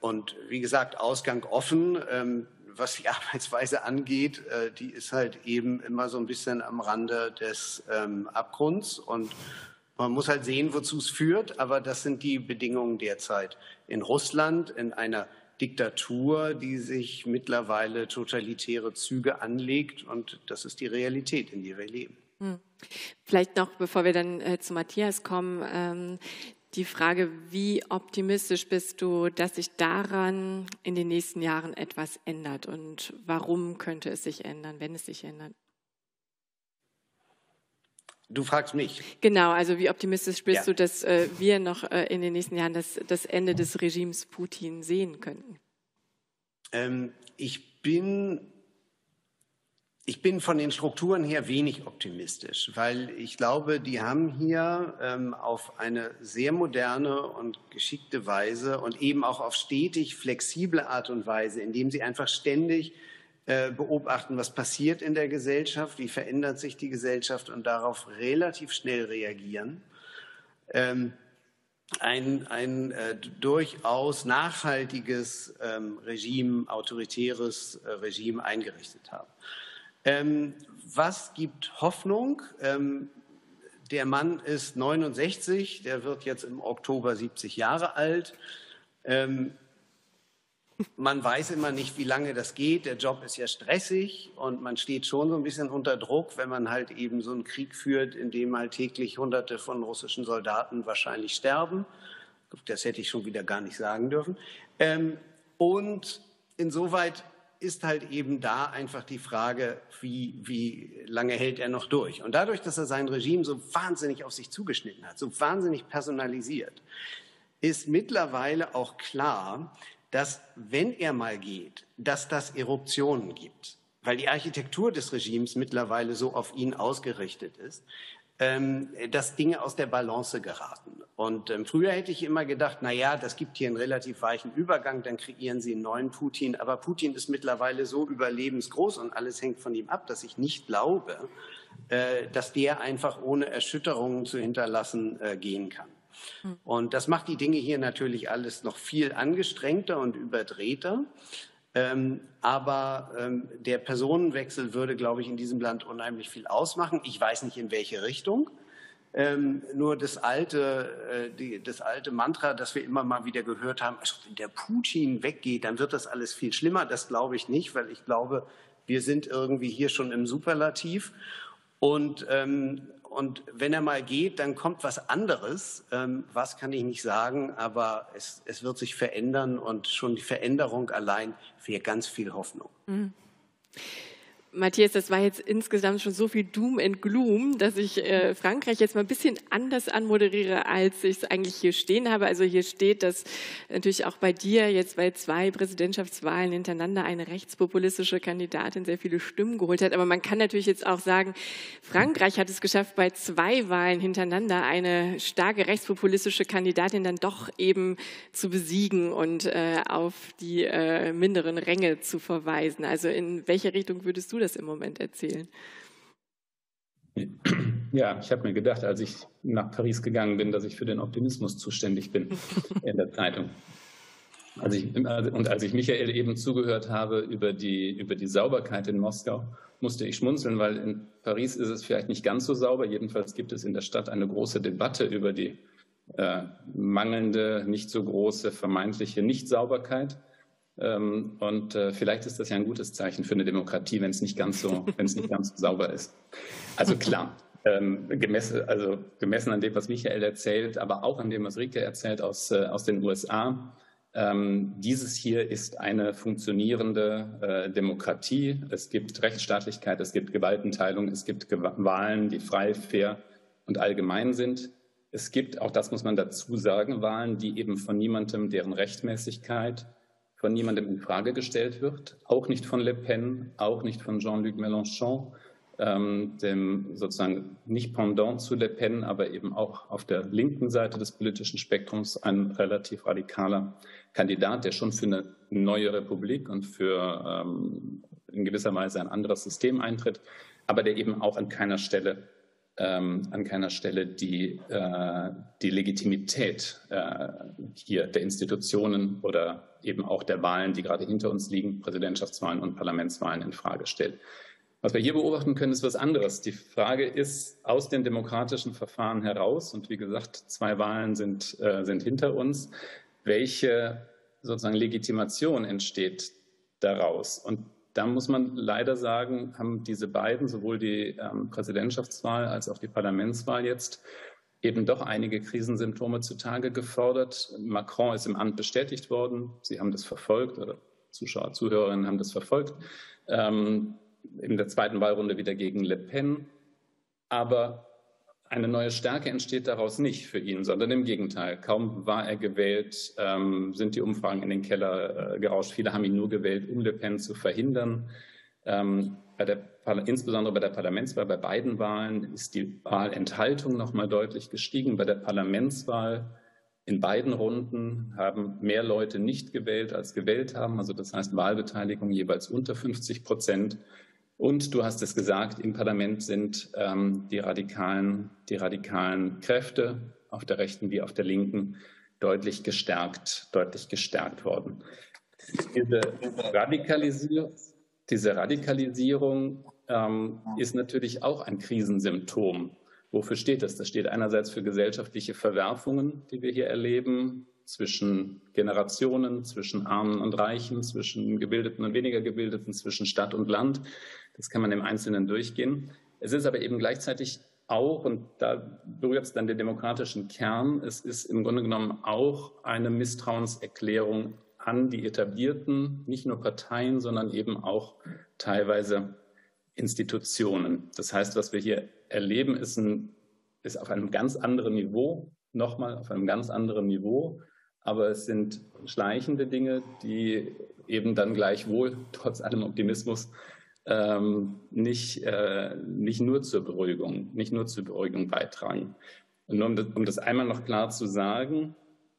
Und wie gesagt, Ausgang offen. Ähm, was die Arbeitsweise angeht, äh, die ist halt eben immer so ein bisschen am Rande des ähm, Abgrunds. Und man muss halt sehen, wozu es führt. Aber das sind die Bedingungen derzeit in Russland, in einer Diktatur, die sich mittlerweile totalitäre Züge anlegt. Und das ist die Realität, in der wir leben. Hm. Vielleicht noch, bevor wir dann äh, zu Matthias kommen, ähm, die Frage, wie optimistisch bist du, dass sich daran in den nächsten Jahren etwas ändert und warum könnte es sich ändern, wenn es sich ändert? Du fragst mich. Genau, also wie optimistisch bist Ja. du, dass äh, wir noch äh, in den nächsten Jahren das, das Ende des Regimes Putin sehen könnten? Ähm, ich bin Ich bin von den Strukturen her wenig optimistisch, weil ich glaube, die haben hier ähm, auf eine sehr moderne und geschickte Weise und eben auch auf stetig flexible Art und Weise, indem sie einfach ständig äh, beobachten, was passiert in der Gesellschaft, wie verändert sich die Gesellschaft und darauf relativ schnell reagieren, ähm, ein, ein äh, durchaus nachhaltiges ähm, Regime, autoritäres äh, Regime eingerichtet haben. Ähm, was gibt Hoffnung? Ähm, der Mann ist neunundsechzig, der wird jetzt im Oktober siebzig Jahre alt. Ähm, man weiß immer nicht, wie lange das geht. Der Job ist ja stressig und man steht schon so ein bisschen unter Druck, wenn man halt eben so einen Krieg führt, in dem halt täglich Hunderte von russischen Soldaten wahrscheinlich sterben. Das hätte ich schon wieder gar nicht sagen dürfen. Ähm, und insoweit ist halt eben da einfach die Frage, wie, wie lange hält er noch durch? Und dadurch, dass er sein Regime so wahnsinnig auf sich zugeschnitten hat, so wahnsinnig personalisiert, ist mittlerweile auch klar, dass, wenn er mal geht, dass das Eruptionen gibt, weil die Architektur des Regimes mittlerweile so auf ihn ausgerichtet ist, ähm, dass Dinge aus der Balance geraten. Und ähm, früher hätte ich immer gedacht, na ja, das gibt hier einen relativ weichen Übergang, dann kreieren sie einen neuen Putin. Aber Putin ist mittlerweile so überlebensgroß und alles hängt von ihm ab, dass ich nicht glaube, äh, dass der einfach ohne Erschütterungen zu hinterlassen äh, gehen kann. Hm. Und das macht die Dinge hier natürlich alles noch viel angestrengter und überdrehter. Ähm, aber ähm, der Personenwechsel würde, glaube ich, in diesem Land unheimlich viel ausmachen. Ich weiß nicht, in welche Richtung. Ähm, nur das alte, äh, die, das alte Mantra, das wir immer mal wieder gehört haben, also wenn der Putin weggeht, dann wird das alles viel schlimmer. Das glaube ich nicht, weil ich glaube, wir sind irgendwie hier schon im Superlativ. Und, ähm, und wenn er mal geht, dann kommt was anderes. Ähm, was kann ich nicht sagen, aber es, es wird sich verändern und schon die Veränderung allein wäre ganz viel Hoffnung. Mhm. Matthias, das war jetzt insgesamt schon so viel Doom and Gloom, dass ich äh, Frankreich jetzt mal ein bisschen anders anmoderiere, als ich es eigentlich hier stehen habe. Also hier steht, dass natürlich auch bei dir jetzt bei zwei Präsidentschaftswahlen hintereinander eine rechtspopulistische Kandidatin sehr viele Stimmen geholt hat. Aber man kann natürlich jetzt auch sagen, Frankreich hat es geschafft, bei zwei Wahlen hintereinander eine starke rechtspopulistische Kandidatin dann doch eben zu besiegen und äh, auf die äh, minderen Ränge zu verweisen. Also in welche Richtung würdest du das im Moment erzählen? Ja, ich habe mir gedacht, als ich nach Paris gegangen bin, dass ich für den Optimismus zuständig bin in der Zeitung. Als ich, und als ich Michael eben zugehört habe über die, über die Sauberkeit in Moskau, musste ich schmunzeln, weil in Paris ist es vielleicht nicht ganz so sauber. Jedenfalls gibt es in der Stadt eine große Debatte über die äh, mangelnde, nicht so große, vermeintliche Nichtsauberkeit. Und äh, vielleicht ist das ja ein gutes Zeichen für eine Demokratie, wenn es nicht ganz so, wenn es nicht ganz so sauber ist. Also klar, ähm, gemessen, also gemessen an dem, was Michael erzählt, aber auch an dem, was Rike erzählt aus, äh, aus den U S A, ähm, dieses hier ist eine funktionierende äh, Demokratie. Es gibt Rechtsstaatlichkeit, es gibt Gewaltenteilung, es gibt Ge- Wahlen, die frei, fair und allgemein sind. Es gibt, auch das muss man dazu sagen, Wahlen, die eben von niemandem, deren Rechtmäßigkeit von niemandem in Frage gestellt wird, auch nicht von Le Pen, auch nicht von Jean-Luc Mélenchon, ähm, dem sozusagen nicht Pendant zu Le Pen, aber eben auch auf der linken Seite des politischen Spektrums ein relativ radikaler Kandidat, der schon für eine neue Republik und für ähm, in gewisser Weise ein anderes System eintritt, aber der eben auch an keiner Stelle ähm, an keiner Stelle die, äh, die Legitimität äh, hier der Institutionen oder eben auch der Wahlen, die gerade hinter uns liegen, Präsidentschaftswahlen und Parlamentswahlen, in Frage stellt. Was wir hier beobachten können, ist was anderes. Die Frage ist aus den demokratischen Verfahren heraus, und wie gesagt, zwei Wahlen sind, äh, sind hinter uns, welche sozusagen Legitimation entsteht daraus. Und da muss man leider sagen, haben diese beiden, sowohl die ähm, Präsidentschaftswahl als auch die Parlamentswahl jetzt, eben doch einige Krisensymptome zutage gefördert. Macron ist im Amt bestätigt worden. Sie haben das verfolgt, oder Zuschauer, Zuhörerinnen haben das verfolgt. Ähm, in der zweiten Wahlrunde wieder gegen Le Pen. Aber eine neue Stärke entsteht daraus nicht für ihn, sondern im Gegenteil. Kaum war er gewählt, ähm, sind die Umfragen in den Keller äh, gerauscht. Viele haben ihn nur gewählt, um Le Pen zu verhindern. Ähm, bei der, insbesondere bei der Parlamentswahl, bei beiden Wahlen ist die Wahlenthaltung noch mal deutlich gestiegen. Bei der Parlamentswahl in beiden Runden haben mehr Leute nicht gewählt, als gewählt haben. Also das heißt Wahlbeteiligung jeweils unter fünfzig Prozent. Und du hast es gesagt, im Parlament sind ähm, die, radikalen, die radikalen Kräfte auf der rechten wie auf der linken deutlich gestärkt, deutlich gestärkt worden. Diese Radikalisierung, diese Radikalisierung ähm, ist natürlich auch ein Krisensymptom. Wofür steht das? Das steht einerseits für gesellschaftliche Verwerfungen, die wir hier erleben, zwischen Generationen, zwischen Armen und Reichen, zwischen Gebildeten und weniger Gebildeten, zwischen Stadt und Land. Das kann man im Einzelnen durchgehen. Es ist aber eben gleichzeitig auch, und da berührt es dann den demokratischen Kern, es ist im Grunde genommen auch eine Misstrauenserklärung an die etablierten, nicht nur Parteien, sondern eben auch teilweise Institutionen. Das heißt, was wir hier erleben, ist, ein, ist auf einem ganz anderen Niveau, nochmal auf einem ganz anderen Niveau, aber es sind schleichende Dinge, die eben dann gleichwohl, trotz allem Optimismus, ähm, nicht, äh, nicht nur zur Beruhigung, nicht nur zur Beruhigung beitragen. Und nur um das, um das einmal noch klar zu sagen,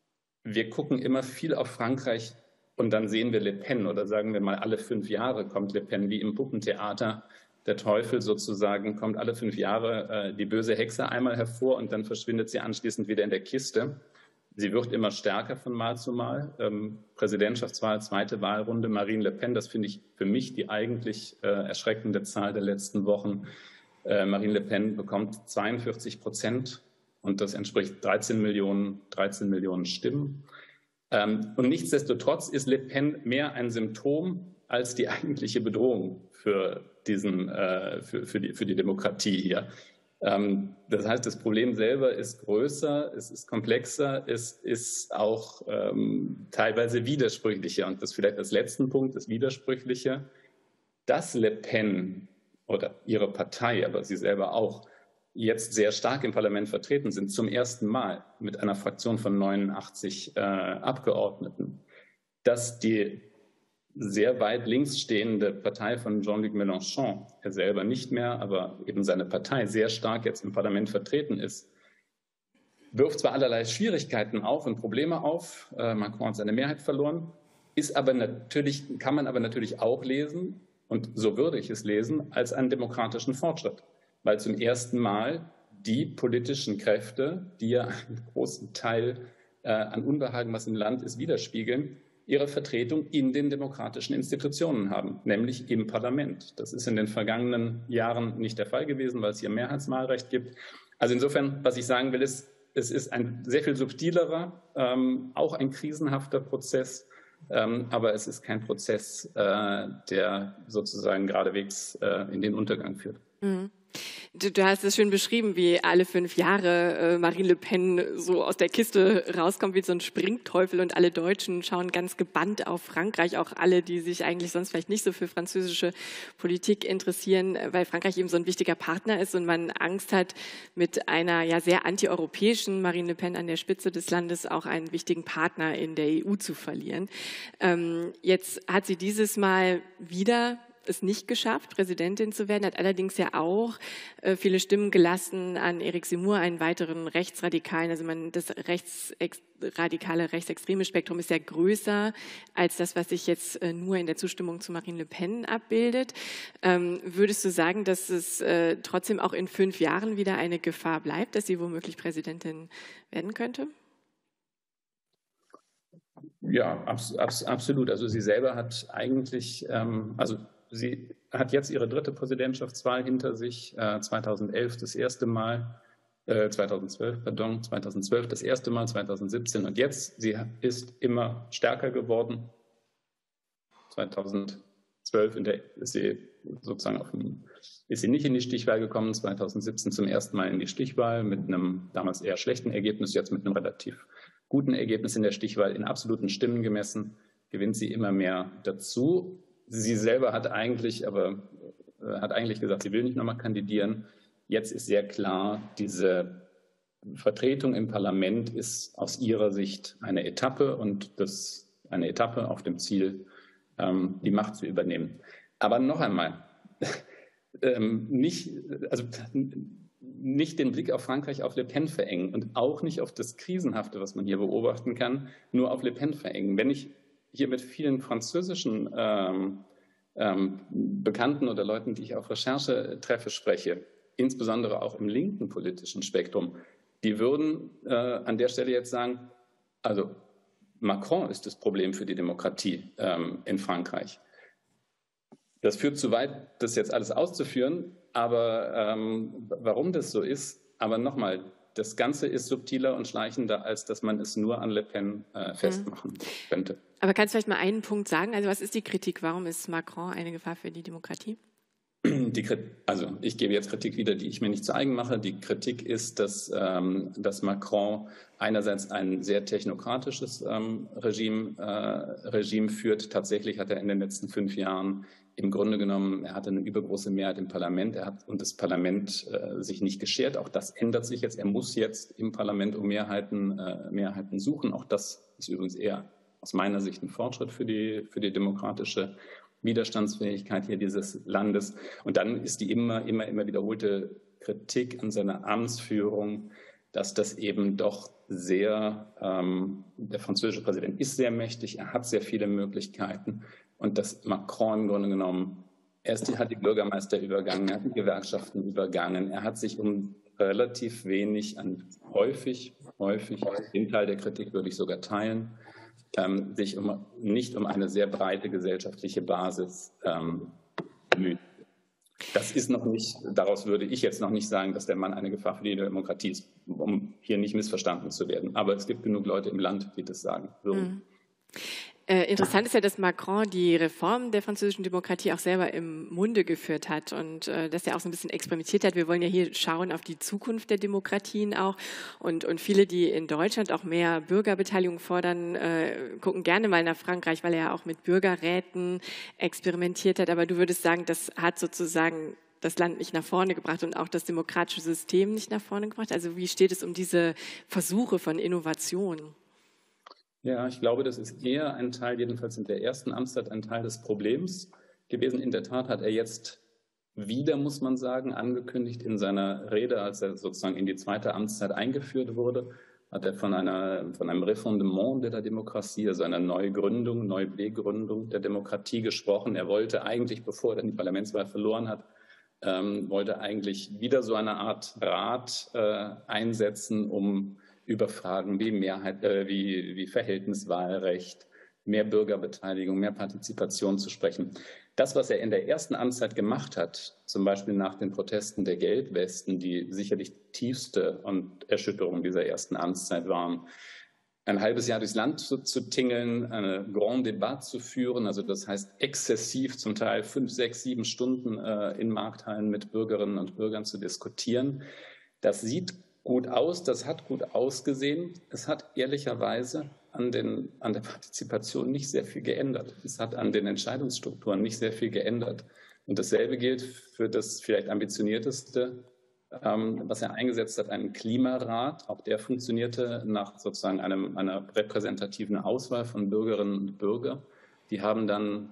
wir gucken immer viel auf Frankreich und dann sehen wir Le Pen, oder sagen wir mal, alle fünf Jahre kommt Le Pen, wie im Puppentheater. Der Teufel sozusagen kommt alle fünf Jahre äh, die böse Hexe einmal hervor und dann verschwindet sie anschließend wieder in der Kiste. Sie wird immer stärker von Mal zu Mal. Ähm, Präsidentschaftswahl, zweite Wahlrunde, Marine Le Pen, das finde ich für mich die eigentlich äh, erschreckende Zahl der letzten Wochen. Äh, Marine Le Pen bekommt zweiundvierzig Prozent und das entspricht dreizehn Millionen, dreizehn Millionen Stimmen. Ähm, und nichtsdestotrotz ist Le Pen mehr ein Symptom als die eigentliche Bedrohung für, diesen, äh, für, für, die, für die Demokratie hier. Ähm, das heißt, das Problem selber ist größer, es ist komplexer, es ist auch ähm, teilweise widersprüchlicher. Und das vielleicht als letzten Punkt, das Widersprüchliche, dass Le Pen oder ihre Partei, aber sie selber auch, jetzt sehr stark im Parlament vertreten sind, zum ersten Mal mit einer Fraktion von neunundachtzig äh, Abgeordneten, dass die sehr weit links stehende Partei von Jean-Luc Mélenchon, er selber nicht mehr, aber eben seine Partei sehr stark jetzt im Parlament vertreten ist, wirft zwar allerlei Schwierigkeiten auf und Probleme auf, äh, Macron hat seine Mehrheit verloren, ist aber natürlich, kann man aber natürlich auch lesen, und so würde ich es lesen, als einen demokratischen Fortschritt. Weil zum ersten Mal die politischen Kräfte, die ja einen großen Teil äh, an Unbehagen, was im Land ist, widerspiegeln, ihre Vertretung in den demokratischen Institutionen haben, nämlich im Parlament. Das ist in den vergangenen Jahren nicht der Fall gewesen, weil es hier Mehrheitswahlrecht gibt. Also insofern, was ich sagen will, ist, es ist ein sehr viel subtilerer, ähm, auch ein krisenhafter Prozess, ähm, aber es ist kein Prozess, äh, der sozusagen geradewegs äh, in den Untergang führt. Mhm. Du, du hast es schön beschrieben, wie alle fünf Jahre äh, Marine Le Pen so aus der Kiste rauskommt wie so ein Springteufel und alle Deutschen schauen ganz gebannt auf Frankreich, auch alle, die sich eigentlich sonst vielleicht nicht so für französische Politik interessieren, weil Frankreich eben so ein wichtiger Partner ist und man Angst hat, mit einer ja sehr antieuropäischen Marine Le Pen an der Spitze des Landes auch einen wichtigen Partner in der E U zu verlieren. Ähm, jetzt hat sie dieses Mal wieder es nicht geschafft, Präsidentin zu werden, hat allerdings ja auch äh, viele Stimmen gelassen an Eric Zemmour, einen weiteren Rechtsradikalen. Also man, das rechtsradikale, rechtsextreme Spektrum ist ja größer als das, was sich jetzt äh, nur in der Zustimmung zu Marine Le Pen abbildet. Ähm, würdest du sagen, dass es äh, trotzdem auch in fünf Jahren wieder eine Gefahr bleibt, dass sie womöglich Präsidentin werden könnte? Ja, abs abs absolut. Also sie selber hat eigentlich, ähm, also sie hat jetzt ihre dritte Präsidentschaftswahl hinter sich, äh, zweitausendelf das erste Mal, äh, zweitausendzwölf, pardon, zweitausendzwölf das erste Mal, zweitausendsiebzehn und jetzt, sie ist immer stärker geworden. zweitausendzwölf in der, ist sie sozusagen auf dem, ist sie nicht in die Stichwahl gekommen, zweitausendsiebzehn zum ersten Mal in die Stichwahl mit einem damals eher schlechten Ergebnis, jetzt mit einem relativ guten Ergebnis in der Stichwahl, in absoluten Stimmen gemessen, gewinnt sie immer mehr dazu. Sie selber hat eigentlich, aber äh, hat eigentlich gesagt, sie will nicht nochmal kandidieren. Jetzt ist sehr klar, diese Vertretung im Parlament ist aus ihrer Sicht eine Etappe und das eine Etappe auf dem Ziel, ähm, die Macht zu übernehmen. Aber noch einmal, ähm, nicht, also nicht den Blick auf Frankreich, auf Le Pen verengen und auch nicht auf das Krisenhafte, was man hier beobachten kann, nur auf Le Pen verengen. Wenn ich hier mit vielen französischen ähm, ähm, Bekannten oder Leuten, die ich auf Recherche treffe, spreche, insbesondere auch im linken politischen Spektrum, die würden äh, an der Stelle jetzt sagen, also Macron ist das Problem für die Demokratie ähm, in Frankreich. Das führt zu weit, das jetzt alles auszuführen, aber ähm, warum das so ist, aber nochmal, das Ganze ist subtiler und schleichender, als dass man es nur an Le Pen äh, festmachen mhm. könnte. Aber kannst du vielleicht mal einen Punkt sagen? Also was ist die Kritik? Warum ist Macron eine Gefahr für die Demokratie? Die, also ich gebe jetzt Kritik wieder, die ich mir nicht zu eigen mache. Die Kritik ist, dass, ähm, dass Macron einerseits ein sehr technokratisches ähm, Regime, äh, Regime führt. Tatsächlich hat er in den letzten fünf Jahren im Grunde genommen, er hatte eine übergroße Mehrheit im Parlament, er hat und das Parlament äh, sich nicht geschert. Auch das ändert sich jetzt. Er muss jetzt im Parlament um Mehrheiten, äh, Mehrheiten suchen. Auch das ist übrigens eher aus meiner Sicht ein Fortschritt für die, für die demokratische Widerstandsfähigkeit hier dieses Landes. Und dann ist die immer, immer, immer wiederholte Kritik an seiner Amtsführung, dass das eben doch sehr, ähm, der französische Präsident ist sehr mächtig, er hat sehr viele Möglichkeiten und dass Macron im Grunde genommen, er ist, hat die Bürgermeister übergangen, er hat die Gewerkschaften übergangen, er hat sich um relativ wenig, an häufig, häufig, den Teil der Kritik würde ich sogar teilen, Ähm, sich um, nicht um eine sehr breite gesellschaftliche Basis ähm, bemüht. Das ist noch nicht, daraus würde ich jetzt noch nicht sagen, dass der Mann eine Gefahr für die Demokratie ist, um hier nicht missverstanden zu werden. Aber es gibt genug Leute im Land, die das sagen würden. Mhm. Äh, interessant ist ja, dass Macron die Reform der französischen Demokratie auch selber im Munde geführt hat und äh, dass er auch so ein bisschen experimentiert hat. Wir wollen ja hier schauen auf die Zukunft der Demokratien auch und, und viele, die in Deutschland auch mehr Bürgerbeteiligung fordern, äh, gucken gerne mal nach Frankreich, weil er ja auch mit Bürgerräten experimentiert hat. Aber du würdest sagen, das hat sozusagen das Land nicht nach vorne gebracht und auch das demokratische System nicht nach vorne gebracht. Also wie steht es um diese Versuche von Innovation? Ja, ich glaube, das ist eher ein Teil, jedenfalls in der ersten Amtszeit, ein Teil des Problems gewesen. In der Tat hat er jetzt wieder, muss man sagen, angekündigt in seiner Rede, als er sozusagen in die zweite Amtszeit eingeführt wurde, hat er von, einer, von einem Refondement der Demokratie, also einer Neugründung, Neubegründung der Demokratie gesprochen. Er wollte eigentlich, bevor er dann die Parlamentswahl verloren hat, ähm, wollte eigentlich wieder so eine Art Rat äh, einsetzen, um über Fragen wie Mehrheit, äh, wie, wie Verhältniswahlrecht, mehr Bürgerbeteiligung, mehr Partizipation zu sprechen. Das, was er in der ersten Amtszeit gemacht hat, zum Beispiel nach den Protesten der Gelbwesten, die sicherlich tiefste und Erschütterung dieser ersten Amtszeit waren, ein halbes Jahr durchs Land zu, zu tingeln, eine Grand Débat zu führen, also das heißt exzessiv, zum Teil fünf, sechs, sieben Stunden äh, in Markthallen mit Bürgerinnen und Bürgern zu diskutieren. Das sieht gut aus, das hat gut ausgesehen. Es hat ehrlicherweise an, den, an der Partizipation nicht sehr viel geändert. Es hat an den Entscheidungsstrukturen nicht sehr viel geändert. Und dasselbe gilt für das vielleicht ambitionierteste, ähm, was er eingesetzt hat, einen Klimarat. Auch der funktionierte nach sozusagen einem, einer repräsentativen Auswahl von Bürgerinnen und Bürgern. Die haben dann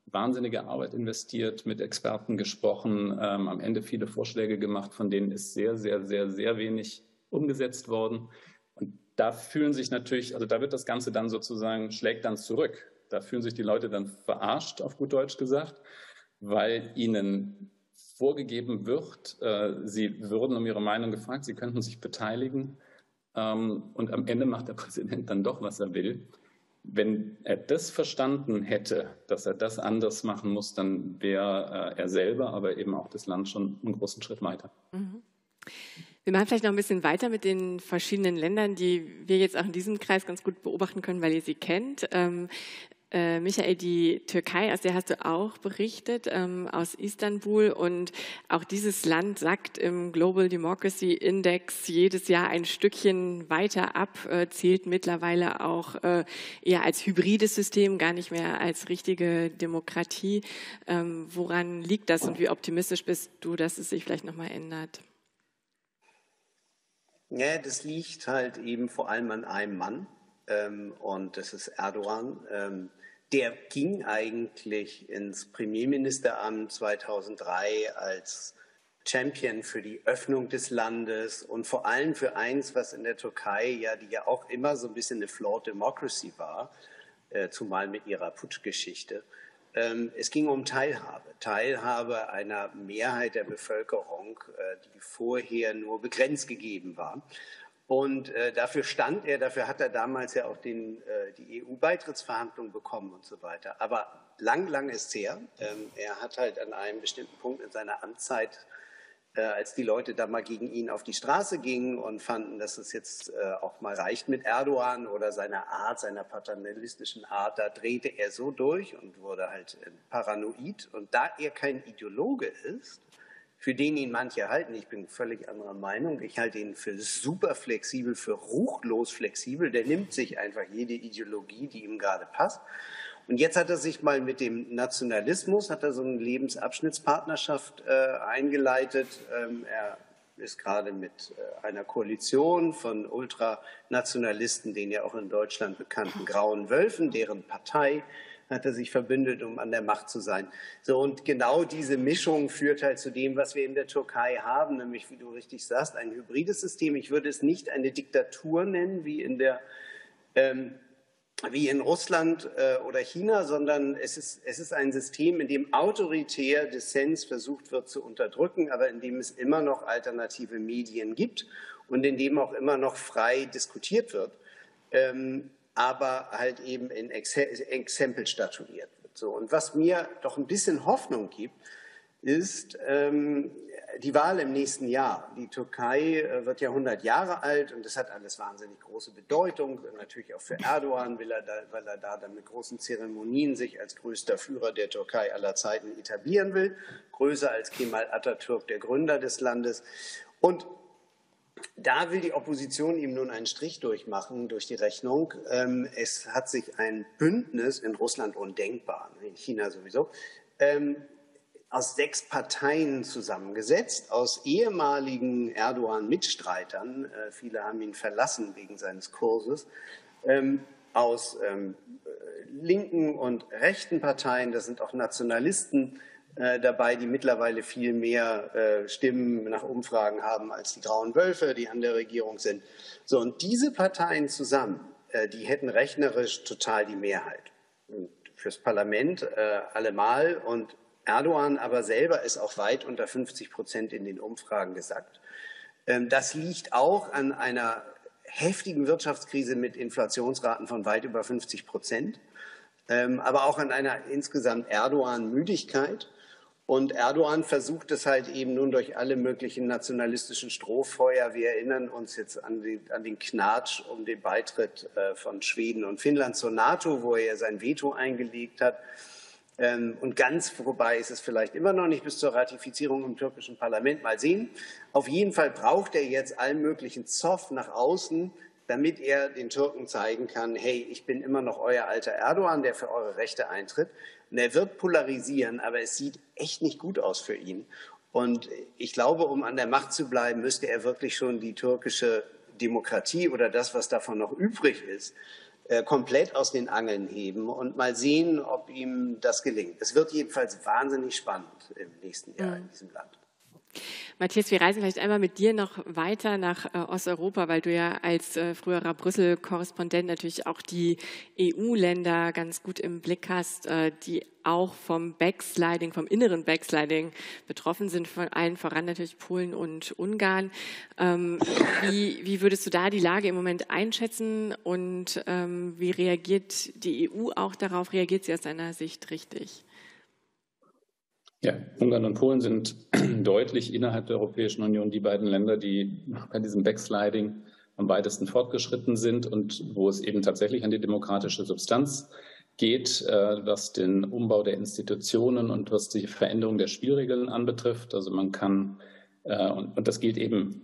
wahnsinnige Arbeit investiert, mit Experten gesprochen, ähm, am Ende viele Vorschläge gemacht, von denen ist sehr, sehr, sehr, sehr wenig umgesetzt worden. Und da fühlen sich natürlich, also da wird das Ganze dann sozusagen, schlägt dann zurück. Da fühlen sich die Leute dann verarscht, auf gut Deutsch gesagt, weil ihnen vorgegeben wird, äh, sie würden um ihre Meinung gefragt, sie könnten sich beteiligen, ähm, und am Ende macht der Präsident dann doch, was er will. Wenn er das verstanden hätte, dass er das anders machen muss, dann wäre äh, er selber, aber eben auch das Land schon einen großen Schritt weiter. Mhm. Wir machen vielleicht noch ein bisschen weiter mit den verschiedenen Ländern, die wir jetzt auch in diesem Kreis ganz gut beobachten können, weil ihr sie kennt. Ähm, Äh, Michael, die Türkei, aus der hast du auch berichtet, ähm, aus Istanbul, und auch dieses Land sackt im Global Democracy Index jedes Jahr ein Stückchen weiter ab, äh, zählt mittlerweile auch äh, eher als hybrides System, gar nicht mehr als richtige Demokratie. Ähm, woran liegt das und wie optimistisch bist du, dass es sich vielleicht nochmal ändert? Ja, das liegt halt eben vor allem an einem Mann. Ähm, und das ist Erdogan. Ähm, der ging eigentlich ins Premierministeramt zweitausenddrei als Champion für die Öffnung des Landes und vor allem für eins, was in der Türkei ja, die ja auch immer so ein bisschen eine Flawed Democracy war, äh, zumal mit ihrer Putschgeschichte. Ähm, es ging um Teilhabe. Teilhabe einer Mehrheit der Bevölkerung, äh, die vorher nur begrenzt gegeben war. Und äh, dafür stand er, dafür hat er damals ja auch den, äh, die E U-Beitrittsverhandlungen bekommen und so weiter. Aber lang, lang ist es her. Ähm, er hat halt an einem bestimmten Punkt in seiner Amtszeit, äh, als die Leute da mal gegen ihn auf die Straße gingen und fanden, dass es jetzt äh, auch mal reicht mit Erdogan oder seiner Art, seiner paternalistischen Art, da drehte er so durch und wurde halt äh, paranoid. Und da er kein Ideologe ist, für den ihn manche halten, ich bin völlig anderer Meinung, ich halte ihn für super flexibel, für ruchlos flexibel, der nimmt sich einfach jede Ideologie, die ihm gerade passt. Und jetzt hat er sich mal mit dem Nationalismus, hat er so eine Lebensabschnittspartnerschaft äh, eingeleitet. Ähm, er ist gerade mit äh, einer Koalition von Ultranationalisten, den ja auch in Deutschland bekannten Grauen Wölfen, deren Partei hat er sich verbündet, um an der Macht zu sein. So, und genau diese Mischung führt halt zu dem, was wir in der Türkei haben, nämlich, wie du richtig sagst, ein hybrides System. Ich würde es nicht eine Diktatur nennen, wie in, der, ähm, wie in Russland äh, oder China, sondern es ist, es ist ein System, in dem autoritär Dissens versucht wird zu unterdrücken, aber in dem es immer noch alternative Medien gibt und in dem auch immer noch frei diskutiert wird. Ähm, aber halt eben in Exempel statuiert wird. So, und was mir doch ein bisschen Hoffnung gibt, ist ähm, die Wahl im nächsten Jahr. Die Türkei äh, wird ja hundert Jahre alt und das hat alles wahnsinnig große Bedeutung. Natürlich auch für Erdogan, will er da, weil er da dann mit großen Zeremonien sich als größter Führer der Türkei aller Zeiten etablieren will. Größer als Kemal Atatürk, der Gründer des Landes. Und da will die Opposition ihm nun einen Strich durchmachen, durch die Rechnung. Es hat sich ein Bündnis, in Russland undenkbar, in China sowieso, aus sechs Parteien zusammengesetzt, aus ehemaligen Erdogan-Mitstreitern, viele haben ihn verlassen wegen seines Kurses, aus linken und rechten Parteien, das sind auch Nationalisten dabei, die mittlerweile viel mehr äh, Stimmen nach Umfragen haben als die Grauen Wölfe, die an der Regierung sind. So, und diese Parteien zusammen, äh, die hätten rechnerisch total die Mehrheit. Und fürs Parlament äh, allemal. Und Erdogan aber selber ist auch weit unter fünfzig Prozent in den Umfragen gesackt. Ähm, das liegt auch an einer heftigen Wirtschaftskrise mit Inflationsraten von weit über fünfzig Prozent, ähm, aber auch an einer insgesamt Erdogan-Müdigkeit. Und Erdogan versucht es halt eben nun durch alle möglichen nationalistischen Strohfeuer. Wir erinnern uns jetzt an, die, an den Knatsch um den Beitritt äh, von Schweden und Finnland zur NATO, wo er sein Veto eingelegt hat. Ähm, und ganz vorbei ist es vielleicht immer noch nicht bis zur Ratifizierung im türkischen Parlament. Mal sehen. Auf jeden Fall braucht er jetzt allen möglichen Zoff nach außen, damit er den Türken zeigen kann, hey, ich bin immer noch euer alter Erdogan, der für eure Rechte eintritt. Und er wird polarisieren, aber es sieht echt nicht gut aus für ihn. Und ich glaube, um an der Macht zu bleiben, müsste er wirklich schon die türkische Demokratie oder das, was davon noch übrig ist, äh, komplett aus den Angeln heben und mal sehen, ob ihm das gelingt. Es wird jedenfalls wahnsinnig spannend im nächsten Jahr in diesem Land. Matthias, wir reisen vielleicht einmal mit dir noch weiter nach äh, Osteuropa, weil du ja als äh, früherer Brüssel-Korrespondent natürlich auch die E U-Länder ganz gut im Blick hast, äh, die auch vom Backsliding, vom inneren Backsliding betroffen sind, von allen voran natürlich Polen und Ungarn. Ähm, wie, wie würdest du da die Lage im Moment einschätzen und ähm, wie reagiert die E U auch darauf? Reagiert sie aus deiner Sicht richtig? Ja, Ungarn und Polen sind deutlich innerhalb der Europäischen Union die beiden Länder, die bei diesem Backsliding am weitesten fortgeschritten sind und wo es eben tatsächlich an die demokratische Substanz geht, was den Umbau der Institutionen und was die Veränderung der Spielregeln anbetrifft. Also man kann, und das gilt eben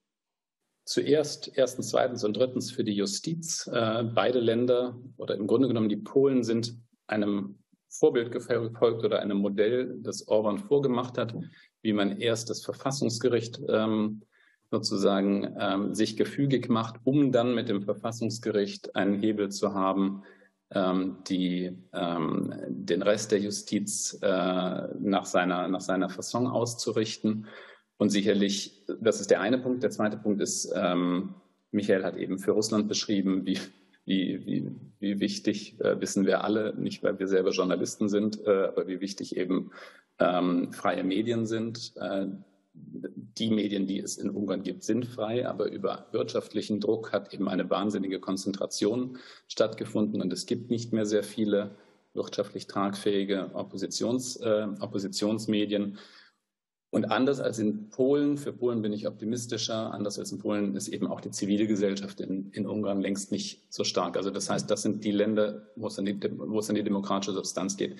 zuerst, erstens, zweitens und drittens für die Justiz. Beide Länder oder im Grunde genommen die Polen sind einem Vorbild gefolgt oder einem Modell, das Orban vorgemacht hat, wie man erst das Verfassungsgericht ähm, sozusagen ähm, sich gefügig macht, um dann mit dem Verfassungsgericht einen Hebel zu haben, ähm, die ähm, den Rest der Justiz äh, nach seiner, nach seiner Fasson auszurichten. Und sicherlich, das ist der eine Punkt. Der zweite Punkt ist, ähm, Michael hat eben für Russland beschrieben, wie Wie, wie, wie wichtig, äh, wissen wir alle, nicht weil wir selber Journalisten sind, äh, aber wie wichtig eben ähm, freie Medien sind. Äh, die Medien, die es in Ungarn gibt, sind frei, aber über wirtschaftlichen Druck hat eben eine wahnsinnige Konzentration stattgefunden und es gibt nicht mehr sehr viele wirtschaftlich tragfähige Oppositions, äh, Oppositionsmedien. Und anders als in Polen, für Polen bin ich optimistischer, anders als in Polen ist eben auch die zivile Gesellschaft in, in Ungarn längst nicht so stark. Also das heißt, das sind die Länder, wo es an die, wo es an die demokratische Substanz geht.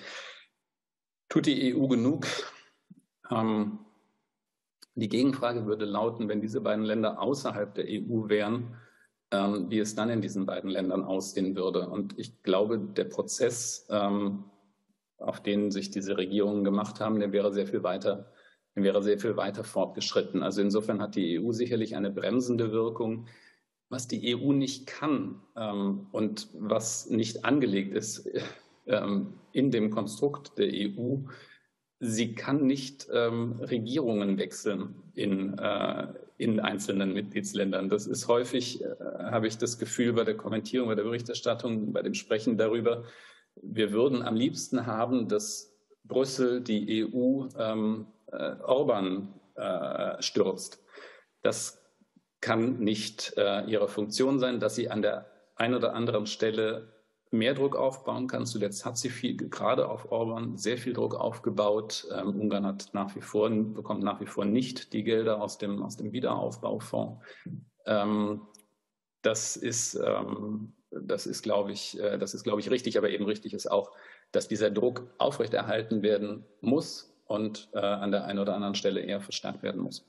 Tut die E U genug? Ähm, die Gegenfrage würde lauten, wenn diese beiden Länder außerhalb der E U wären, ähm, wie es dann in diesen beiden Ländern aussehen würde. Und ich glaube, der Prozess, ähm, auf den sich diese Regierungen gemacht haben, der wäre sehr viel weiter wäre sehr viel weiter fortgeschritten. Also insofern hat die E U sicherlich eine bremsende Wirkung. Was die E U nicht kann ähm, und was nicht angelegt ist ähm, in dem Konstrukt der E U, sie kann nicht ähm, Regierungen wechseln in, äh, in einzelnen Mitgliedsländern. Das ist häufig, äh, habe ich das Gefühl, bei der Kommentierung, bei der Berichterstattung, bei dem Sprechen darüber, wir würden am liebsten haben, dass Brüssel die E U ähm, Orban äh, stürzt. Das kann nicht äh, ihre Funktion sein, dass sie an der einen oder anderen Stelle mehr Druck aufbauen kann. Zuletzt hat sie viel, gerade auf Orban sehr viel Druck aufgebaut. Ähm, Ungarn hat nach wie vor, bekommt nach wie vor nicht die Gelder aus dem, aus dem Wiederaufbaufonds. Ähm, das ist, ähm, das ist, glaube ich, äh, das ist, glaube ich, richtig, aber eben richtig ist auch, dass dieser Druck aufrechterhalten werden muss und äh, an der einen oder anderen Stelle eher verstärkt werden muss.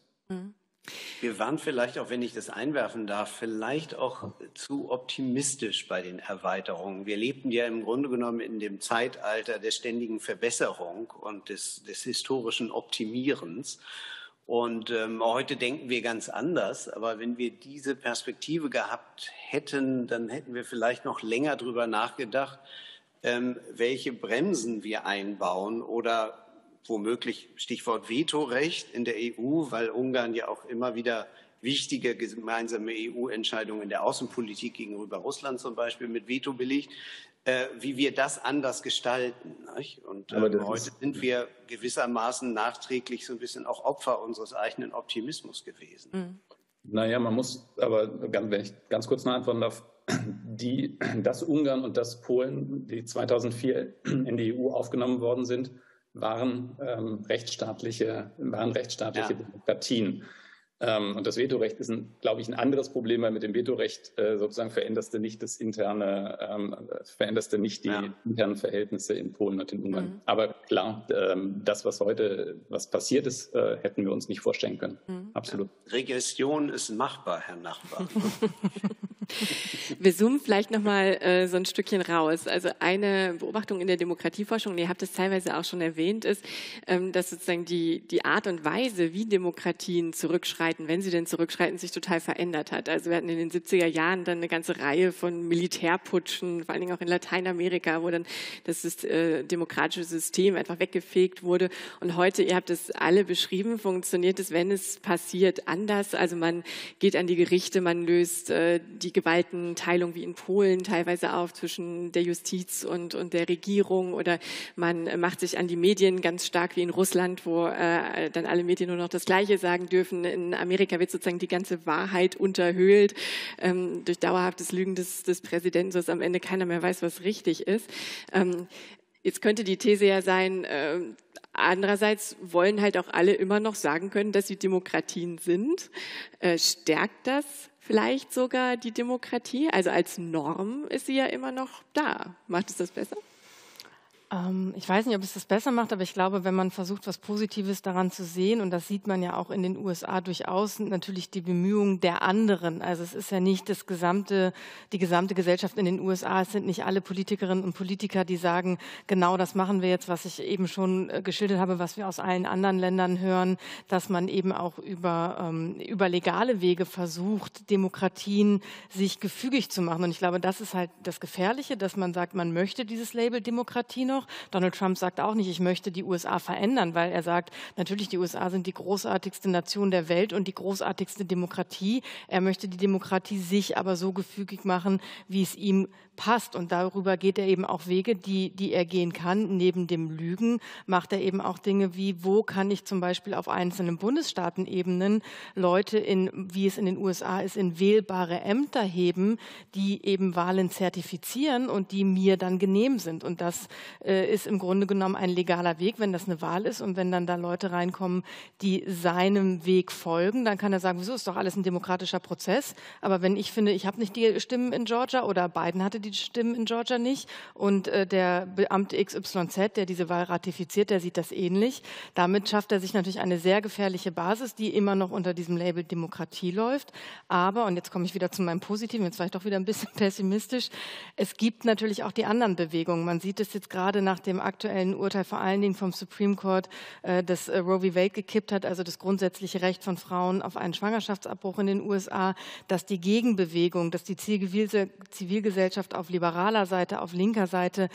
Wir waren vielleicht auch, wenn ich das einwerfen darf, vielleicht auch zu optimistisch bei den Erweiterungen. Wir lebten ja im Grunde genommen in dem Zeitalter der ständigen Verbesserung und des, des historischen Optimierens. Und ähm, heute denken wir ganz anders. Aber wenn wir diese Perspektive gehabt hätten, dann hätten wir vielleicht noch länger drüber nachgedacht, ähm, welche Bremsen wir einbauen oder womöglich Stichwort Vetorecht in der E U, weil Ungarn ja auch immer wieder wichtige gemeinsame E U-Entscheidungen in der Außenpolitik gegenüber Russland zum Beispiel mit Veto belegt, äh, wie wir das anders gestalten. Nicht? Und äh, heute sind wir gewissermaßen nachträglich so ein bisschen auch Opfer unseres eigenen Optimismus gewesen. Mhm. Naja, man muss, aber wenn ich ganz kurz nachantworten darf, die, das Ungarn und das Polen, die zweitausendvier in die E U aufgenommen worden sind, waren ähm, rechtsstaatliche, waren rechtsstaatliche ja. Demokratien. Ähm, und das Vetorecht ist, ein, glaube ich, ein anderes Problem, weil mit dem Vetorecht äh, sozusagen veränderst du nicht das interne, ähm, veränderst du nicht die ja. internen Verhältnisse in Polen und in Ungarn. Mhm. Aber klar, ähm, das, was heute, was passiert ist, äh, hätten wir uns nicht vorstellen können. Mhm. Absolut. Ja. Regression ist machbar, Herr Nachbar. Wir zoomen vielleicht noch mal äh, so ein Stückchen raus. Also eine Beobachtung in der Demokratieforschung, und ihr habt es teilweise auch schon erwähnt, ist, ähm, dass sozusagen die, die Art und Weise, wie Demokratien zurückschreiten, wenn sie denn zurückschreiten, sich total verändert hat. Also wir hatten in den siebziger Jahren dann eine ganze Reihe von Militärputschen, vor allen Dingen auch in Lateinamerika, wo dann das äh, demokratische System einfach weggefegt wurde. Und heute, ihr habt es alle beschrieben, funktioniert es, wenn es passiert, anders. Also man geht an die Gerichte, man löst äh, die Gewaltenteilung wie in Polen teilweise auf zwischen der Justiz und, und der Regierung, oder man macht sich an die Medien ganz stark wie in Russland, wo äh, dann alle Medien nur noch das Gleiche sagen dürfen. In Amerika wird sozusagen die ganze Wahrheit unterhöhlt ähm, durch dauerhaftes Lügen des, des Präsidenten, sodass am Ende keiner mehr weiß, was richtig ist. Ähm, Jetzt könnte die These ja sein, äh, andererseits wollen halt auch alle immer noch sagen können, dass sie Demokratien sind. Äh, stärkt das vielleicht sogar die Demokratie? Also als Norm ist sie ja immer noch da. Macht es das besser? Ich weiß nicht, ob es das besser macht, aber ich glaube, wenn man versucht, was Positives daran zu sehen, und das sieht man ja auch in den U S A durchaus, sind natürlich die Bemühungen der anderen. Also es ist ja nicht das gesamte, die gesamte Gesellschaft in den U S A, es sind nicht alle Politikerinnen und Politiker, die sagen, genau das machen wir jetzt, was ich eben schon geschildert habe, was wir aus allen anderen Ländern hören, dass man eben auch über, ähm, über legale Wege versucht, Demokratien sich gefügig zu machen. Und ich glaube, das ist halt das Gefährliche, dass man sagt, man möchte dieses Label Demokratie noch. Donald Trump sagt auch nicht, ich möchte die U S A verändern, weil er sagt, natürlich, die U S A sind die großartigste Nation der Welt und die großartigste Demokratie. Er möchte die Demokratie sich aber so gefügig machen, wie es ihm passt. Und darüber geht er eben auch Wege, die, die er gehen kann. Neben dem Lügen macht er eben auch Dinge wie, wo kann ich zum Beispiel auf einzelnen Bundesstaatenebenen Leute, in, wie es in den U S A ist, in wählbare Ämter heben, die eben Wahlen zertifizieren und die mir dann genehm sind. Und das äh, ist im Grunde genommen ein legaler Weg, wenn das eine Wahl ist. Und wenn dann da Leute reinkommen, die seinem Weg folgen, dann kann er sagen, wieso, ist doch alles ein demokratischer Prozess. Aber wenn ich finde, ich habe nicht die Stimmen in Georgia oder Biden hatte die Stimmen in Georgia nicht und äh, der Beamte X Y Z, der diese Wahl ratifiziert, der sieht das ähnlich. Damit schafft er sich natürlich eine sehr gefährliche Basis, die immer noch unter diesem Label Demokratie läuft. Aber, und jetzt komme ich wieder zu meinem Positiven, jetzt war ich doch wieder ein bisschen pessimistisch, es gibt natürlich auch die anderen Bewegungen. Man sieht es jetzt gerade nach dem aktuellen Urteil, vor allen Dingen vom Supreme Court, äh, das äh, Roe v. Wade gekippt hat, also das grundsätzliche Recht von Frauen auf einen Schwangerschaftsabbruch in den U S A, dass die Gegenbewegung, dass die Zivilgesellschaft auf liberaler Seite, auf linker Seite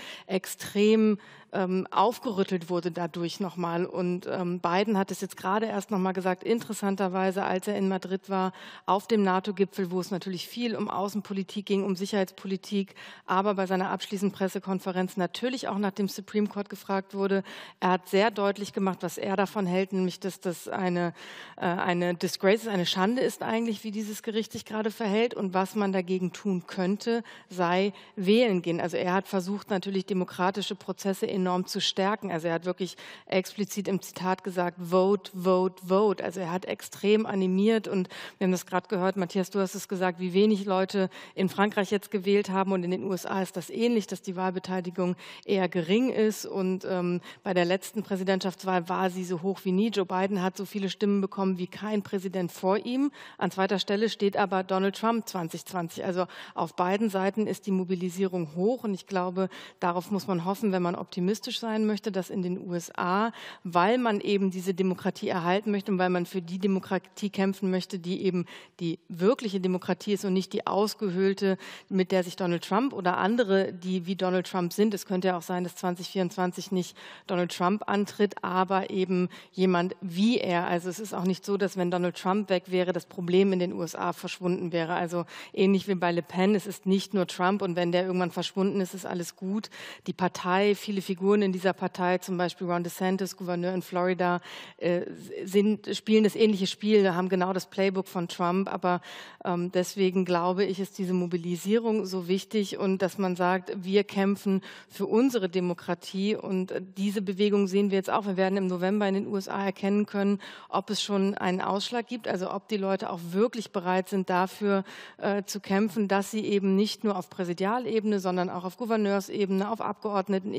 extrem ähm, aufgerüttelt wurde dadurch nochmal. Und ähm, Biden hat es jetzt gerade erst nochmal gesagt, interessanterweise, als er in Madrid war, auf dem NATO-Gipfel, wo es natürlich viel um Außenpolitik ging, um Sicherheitspolitik, aber bei seiner abschließenden Pressekonferenz natürlich auch nach dem Supreme Court gefragt wurde. Er hat sehr deutlich gemacht, was er davon hält, nämlich, dass das eine, äh, eine Disgrace ist, eine Schande ist eigentlich, wie dieses Gericht sich gerade verhält, und was man dagegen tun könnte, sei wählen gehen. Also er hat versucht, natürlich demokratische Prozesse enorm zu stärken. Also er hat wirklich explizit im Zitat gesagt, vote, vote, vote. Also er hat extrem animiert, und wir haben das gerade gehört, Matthias, du hast es gesagt, wie wenig Leute in Frankreich jetzt gewählt haben, und in den U S A ist das ähnlich, dass die Wahlbeteiligung eher gering ist, und ähm, bei der letzten Präsidentschaftswahl war sie so hoch wie nie. Joe Biden hat so viele Stimmen bekommen wie kein Präsident vor ihm. An zweiter Stelle steht aber Donald Trump zwanzig zwanzig. Also auf beiden Seiten ist die Mobilisierung hoch, und ich glaube, darauf muss man hoffen, wenn man optimistisch sein möchte, dass in den U S A, weil man eben diese Demokratie erhalten möchte und weil man für die Demokratie kämpfen möchte, die eben die wirkliche Demokratie ist und nicht die ausgehöhlte, mit der sich Donald Trump oder andere, die wie Donald Trump sind. Es könnte ja auch sein, dass zwanzig vierundzwanzig nicht Donald Trump antritt, aber eben jemand wie er. Also es ist auch nicht so, dass wenn Donald Trump weg wäre, das Problem in den U S A verschwunden wäre. Also ähnlich wie bei Le Pen, es ist nicht nur Trump, und wenn der irgendwann verschwunden ist, ist alles gut. Die Partei, viele Figuren in dieser Partei, zum Beispiel Ron DeSantis, Gouverneur in Florida, äh, sind, spielen das ähnliche Spiel, haben genau das Playbook von Trump, aber ähm, deswegen glaube ich, ist diese Mobilisierung so wichtig, und dass man sagt, wir kämpfen für unsere Demokratie, und äh, diese Bewegung sehen wir jetzt auch. Wir werden im November in den U S A erkennen können, ob es schon einen Ausschlag gibt, also ob die Leute auch wirklich bereit sind, dafür äh, zu kämpfen, dass sie eben nicht nur auf Präsidialebene, sondern auch auf Gouverneursebene, auf Abgeordnetenebene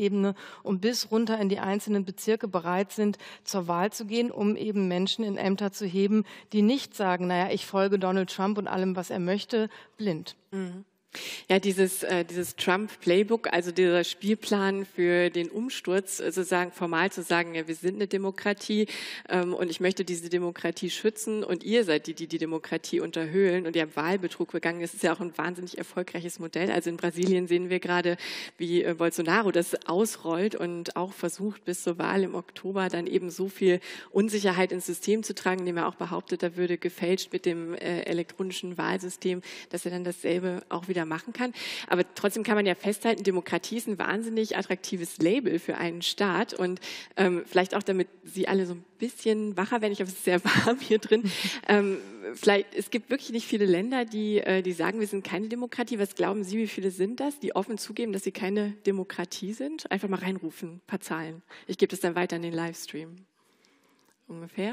und bis runter in die einzelnen Bezirke bereit sind, zur Wahl zu gehen, um eben Menschen in Ämter zu heben, die nicht sagen, naja, ich folge Donald Trump und allem, was er möchte, blind. Mhm. Ja, dieses, äh, dieses Trump-Playbook, also dieser Spielplan für den Umsturz, sozusagen formal zu sagen, ja, wir sind eine Demokratie ähm, und ich möchte diese Demokratie schützen und ihr seid die, die die Demokratie unterhöhlen und ihr habt Wahlbetrug begangen. Das ist ja auch ein wahnsinnig erfolgreiches Modell. Also in Brasilien sehen wir gerade, wie äh, Bolsonaro das ausrollt und auch versucht, bis zur Wahl im Oktober dann eben so viel Unsicherheit ins System zu tragen, indem er auch behauptet, da würde gefälscht mit dem äh, elektronischen Wahlsystem, dass er dann dasselbe auch wieder machen kann. Aber trotzdem kann man ja festhalten, Demokratie ist ein wahnsinnig attraktives Label für einen Staat und ähm, vielleicht auch, damit Sie alle so ein bisschen wacher werden, ich glaube, es ist sehr warm hier drin, ähm, vielleicht, es gibt wirklich nicht viele Länder, die, äh, die sagen, wir sind keine Demokratie. Was glauben Sie, wie viele sind das, die offen zugeben, dass sie keine Demokratie sind? Einfach mal reinrufen, ein paar Zahlen. Ich gebe das dann weiter in den Livestream. Ungefähr?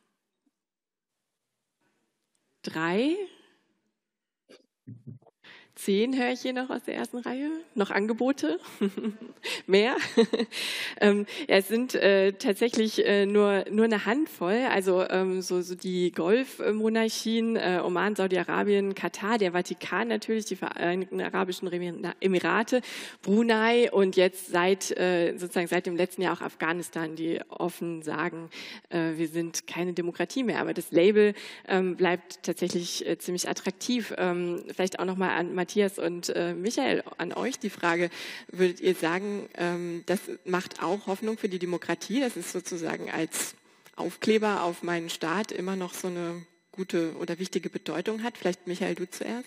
Drei? Zehn höre ich hier noch aus der ersten Reihe. Noch Angebote? Mehr? ähm, ja, es sind äh, tatsächlich äh, nur, nur eine Handvoll. Also ähm, so, so die Golfmonarchien, äh, Oman, Saudi-Arabien, Katar, der Vatikan natürlich, die Vereinigten Arabischen Emirate, Brunei und jetzt seit äh, sozusagen seit dem letzten Jahr auch Afghanistan, die offen sagen, äh, wir sind keine Demokratie mehr. Aber das Label ähm, bleibt tatsächlich äh, ziemlich attraktiv. Ähm, vielleicht auch nochmal an Matthias und äh, Michael, an euch die Frage, würdet ihr sagen, ähm, das macht auch Hoffnung für die Demokratie? Das ist sozusagen als Aufkleber auf meinen Staat immer noch so eine gute oder wichtige Bedeutung hat? Vielleicht Michael, du zuerst.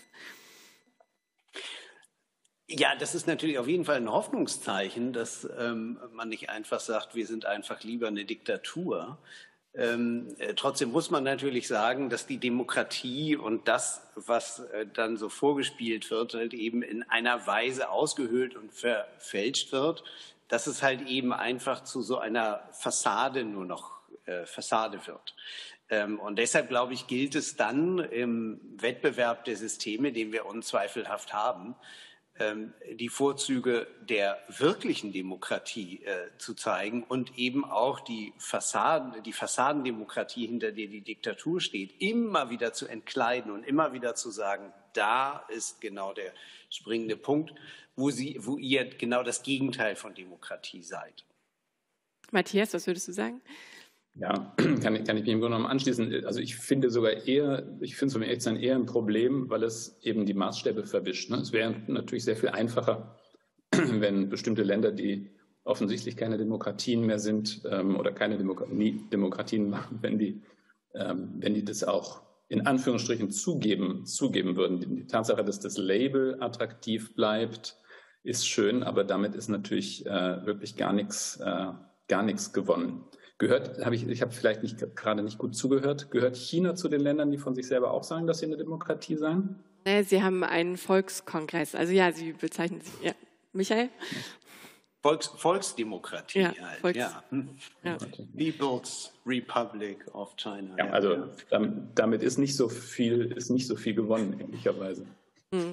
Ja, das ist natürlich auf jeden Fall ein Hoffnungszeichen, dass ähm, man nicht einfach sagt, wir sind einfach lieber eine Diktatur. Ähm, äh, trotzdem muss man natürlich sagen, dass die Demokratie und das, was äh, dann so vorgespielt wird, halt eben in einer Weise ausgehöhlt und verfälscht wird, dass es halt eben einfach zu so einer Fassade nur noch äh, Fassade wird. Ähm, und deshalb, glaube ich, gilt es dann im Wettbewerb der Systeme, den wir unzweifelhaft haben, die Vorzüge der wirklichen Demokratie äh, zu zeigen und eben auch die Fassaden, die Fassadendemokratie, hinter der die Diktatur steht, immer wieder zu entkleiden und immer wieder zu sagen, da ist genau der springende Punkt, wo, sie, wo ihr genau das Gegenteil von Demokratie seid. Matthias, was würdest du sagen? Ja, kann, kann ich mich im Grunde genommen anschließen. Also ich finde sogar eher, ich finde es, um ehrlich zu sein, eher ein Problem, weil es eben die Maßstäbe verwischt. Ne? Es wäre natürlich sehr viel einfacher, wenn bestimmte Länder, die offensichtlich keine Demokratien mehr sind ähm, oder keine Demok- nie Demokratien machen, wenn die, ähm, wenn die das auch in Anführungsstrichen zugeben, zugeben würden. Die, die Tatsache, dass das Label attraktiv bleibt, ist schön, aber damit ist natürlich äh, wirklich gar nichts, äh, gar nichts gewonnen. Gehört, habe ich, ich habe vielleicht nicht, gerade nicht gut zugehört, gehört China zu den Ländern, die von sich selber auch sagen, dass sie eine Demokratie seien? Sie haben einen Volkskongress. Also ja, Sie bezeichnen sich, ja. Michael? Volks, Volksdemokratie ja, halt, Volks, ja. ja. People's Republic of China. Ja, also ja. Damit, damit ist nicht so viel, ist nicht so viel gewonnen, ehrlicherweise. Mhm.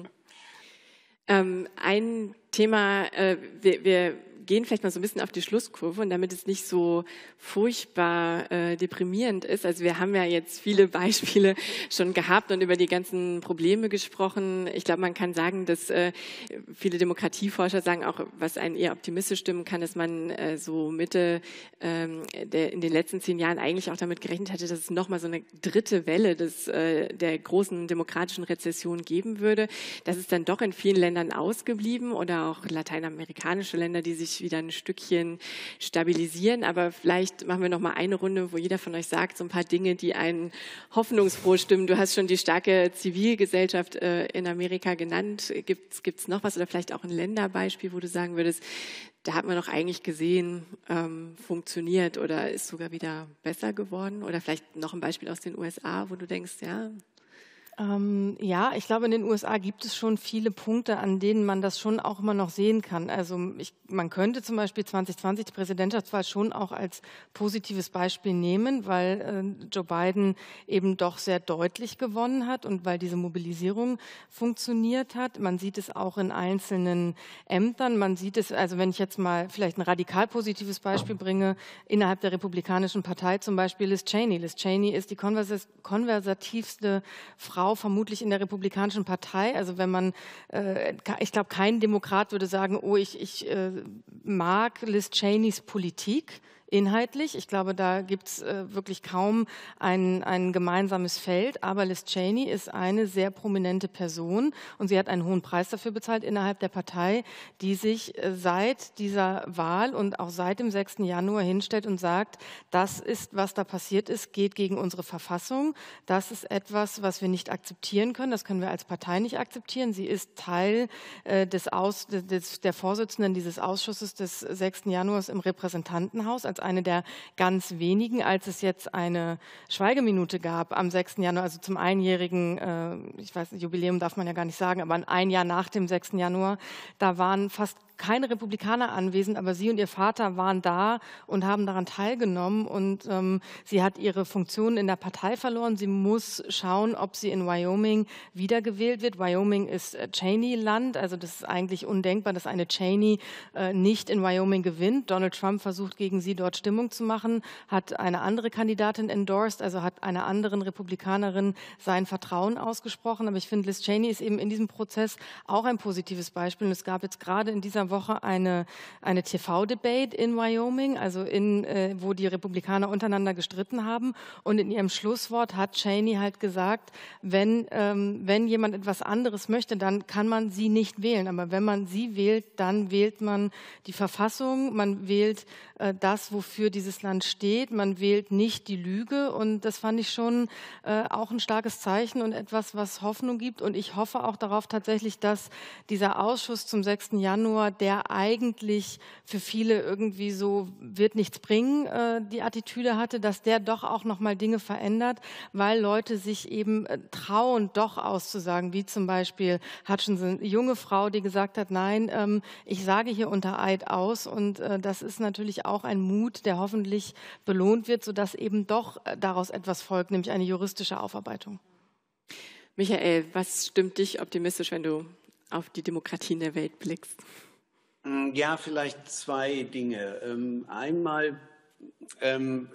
Ähm, ein Thema, äh, wir, wir gehen vielleicht mal so ein bisschen auf die Schlusskurve und damit es nicht so furchtbar äh, deprimierend ist. Also wir haben ja jetzt viele Beispiele schon gehabt und über die ganzen Probleme gesprochen. Ich glaube, man kann sagen, dass äh, viele Demokratieforscher sagen auch, was einen eher optimistisch stimmen kann, dass man äh, so Mitte ähm, der, in den letzten zehn Jahren eigentlich auch damit gerechnet hätte, dass es nochmal so eine dritte Welle des, äh, der großen demokratischen Rezession geben würde. Das ist dann doch in vielen Ländern ausgeblieben oder auch lateinamerikanische Länder, die sich wieder ein Stückchen stabilisieren. Aber vielleicht machen wir noch mal eine Runde, wo jeder von euch sagt, so ein paar Dinge, die einen hoffnungsfroh stimmen. Du hast schon die starke Zivilgesellschaft äh, in Amerika genannt. Gibt es noch was oder vielleicht auch ein Länderbeispiel, wo du sagen würdest, da hat man doch eigentlich gesehen, ähm, funktioniert oder ist sogar wieder besser geworden? Oder vielleicht noch ein Beispiel aus den U S A, wo du denkst, ja. Ähm, ja, ich glaube, in den U S A gibt es schon viele Punkte, an denen man das schon auch immer noch sehen kann. Also ich, man könnte zum Beispiel zwanzig zwanzig die Präsidentschaftswahl schon auch als positives Beispiel nehmen, weil äh, Joe Biden eben doch sehr deutlich gewonnen hat und weil diese Mobilisierung funktioniert hat. Man sieht es auch in einzelnen Ämtern. Man sieht es, also wenn ich jetzt mal vielleicht ein radikal positives Beispiel bringe, innerhalb der Republikanischen Partei zum Beispiel Liz Cheney. Liz Cheney ist die konvers- konversativste Frau vermutlich in der Republikanischen Partei. Also wenn man, äh, ich glaube, kein Demokrat würde sagen, oh, ich, ich äh, mag Liz Cheneys Politik inhaltlich. Ich glaube, da gibt es äh, wirklich kaum ein, ein gemeinsames Feld. Aber Liz Cheney ist eine sehr prominente Person und sie hat einen hohen Preis dafür bezahlt innerhalb der Partei, die sich äh, seit dieser Wahl und auch seit dem sechsten Januar hinstellt und sagt, das ist, was da passiert ist, geht gegen unsere Verfassung. Das ist etwas, was wir nicht akzeptieren können. Das können wir als Partei nicht akzeptieren. Sie ist Teil äh, des Aus, des, der Vorsitzenden dieses Ausschusses des sechsten Januars im Repräsentantenhaus, als eine der ganz wenigen, als es jetzt eine Schweigeminute gab am sechsten Januar, also zum einjährigen, äh, ich weiß, Jubiläum darf man ja gar nicht sagen, aber ein Jahr nach dem sechsten Januar, da waren fast keine Republikaner anwesend, aber sie und ihr Vater waren da und haben daran teilgenommen und ähm, sie hat ihre Funktion in der Partei verloren. Sie muss schauen, ob sie in Wyoming wiedergewählt wird. Wyoming ist äh, Cheney-Land, also das ist eigentlich undenkbar, dass eine Cheney äh, nicht in Wyoming gewinnt. Donald Trump versucht gegen sie dort Stimmung zu machen, hat eine andere Kandidatin endorsed, also hat einer anderen Republikanerin sein Vertrauen ausgesprochen. Aber ich finde, Liz Cheney ist eben in diesem Prozess auch ein positives Beispiel. Und es gab jetzt gerade in dieser Woche eine, eine T V-Debate in Wyoming, also in, äh, wo die Republikaner untereinander gestritten haben. Und in ihrem Schlusswort hat Cheney halt gesagt, wenn, ähm, wenn jemand etwas anderes möchte, dann kann man sie nicht wählen. Aber wenn man sie wählt, dann wählt man die Verfassung, man wählt äh, das, wofür dieses Land steht. Man wählt nicht die Lüge. Und das fand ich schon äh, auch ein starkes Zeichen und etwas, was Hoffnung gibt. Und ich hoffe auch darauf tatsächlich, dass dieser Ausschuss zum sechsten Januar, der eigentlich für viele irgendwie so wird nichts bringen, äh, die Attitüde hatte, dass der doch auch nochmal Dinge verändert, weil Leute sich eben äh, trauen, doch auszusagen, wie zum Beispiel Hutchinson, eine junge Frau, die gesagt hat, nein, ähm, ich sage hier unter Eid aus und äh, das ist natürlich auch ein Mut, der hoffentlich belohnt wird, sodass eben doch äh, daraus etwas folgt, nämlich eine juristische Aufarbeitung. Michael, was stimmt dich optimistisch, wenn du auf die Demokratie in der Welt blickst? Ja, vielleicht zwei Dinge. Einmal, ähm,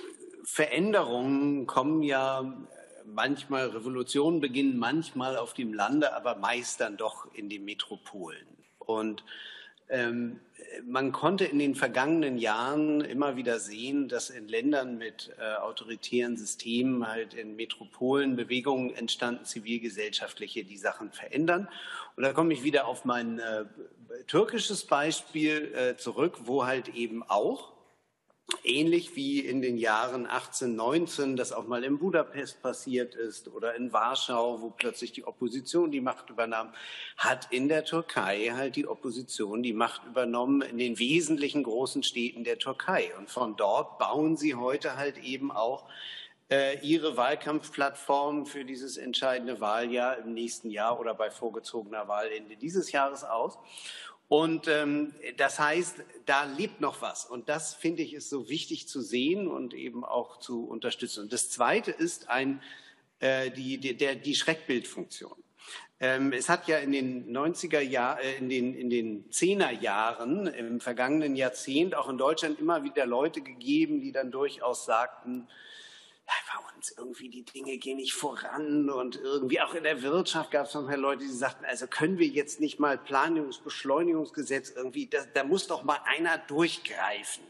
Veränderungen kommen ja manchmal, Revolutionen beginnen manchmal auf dem Lande, aber meist dann doch in den Metropolen. Und ähm, man konnte in den vergangenen Jahren immer wieder sehen, dass in Ländern mit äh, autoritären Systemen halt in Metropolen Bewegungen entstanden, zivilgesellschaftliche, die Sachen verändern. Und da komme ich wieder auf mein äh, türkisches Beispiel äh, zurück, wo halt eben auch ähnlich wie in den Jahren achtzehn, neunzehn, das auch mal in Budapest passiert ist oder in Warschau, wo plötzlich die Opposition die Macht übernahm, hat in der Türkei halt die Opposition die Macht übernommen in den wesentlichen großen Städten der Türkei. Und von dort bauen sie heute halt eben auch äh, ihre Wahlkampfplattform für dieses entscheidende Wahljahr im nächsten Jahr oder bei vorgezogener Wahl Ende dieses Jahres aus. Und ähm, das heißt, da lebt noch was. Und das, finde ich, ist so wichtig zu sehen und eben auch zu unterstützen. Und das Zweite ist ein, äh, die, die, der, die Schreckbildfunktion. Ähm, es hat ja in den neunziger Jahren, äh, in den, in den zehner Jahren, im vergangenen Jahrzehnt auch in Deutschland immer wieder Leute gegeben, die dann durchaus sagten, bei uns irgendwie die Dinge gehen nicht voran und irgendwie auch in der Wirtschaft gab es noch mal Leute, die sagten, also können wir jetzt nicht mal Planungsbeschleunigungsgesetz irgendwie, da, da muss doch mal einer durchgreifen.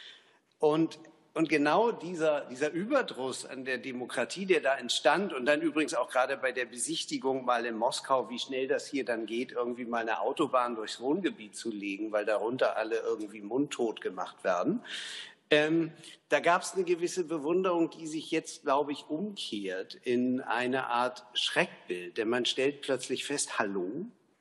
Und, und genau dieser, dieser Überdruss an der Demokratie, der da entstand und dann übrigens auch gerade bei der Besichtigung mal in Moskau, wie schnell das hier dann geht, irgendwie mal eine Autobahn durchs Wohngebiet zu legen, weil darunter alle irgendwie mundtot gemacht werden. Ähm, da gab es eine gewisse Bewunderung, die sich jetzt, glaube ich, umkehrt in eine Art Schreckbild. Denn man stellt plötzlich fest, hallo,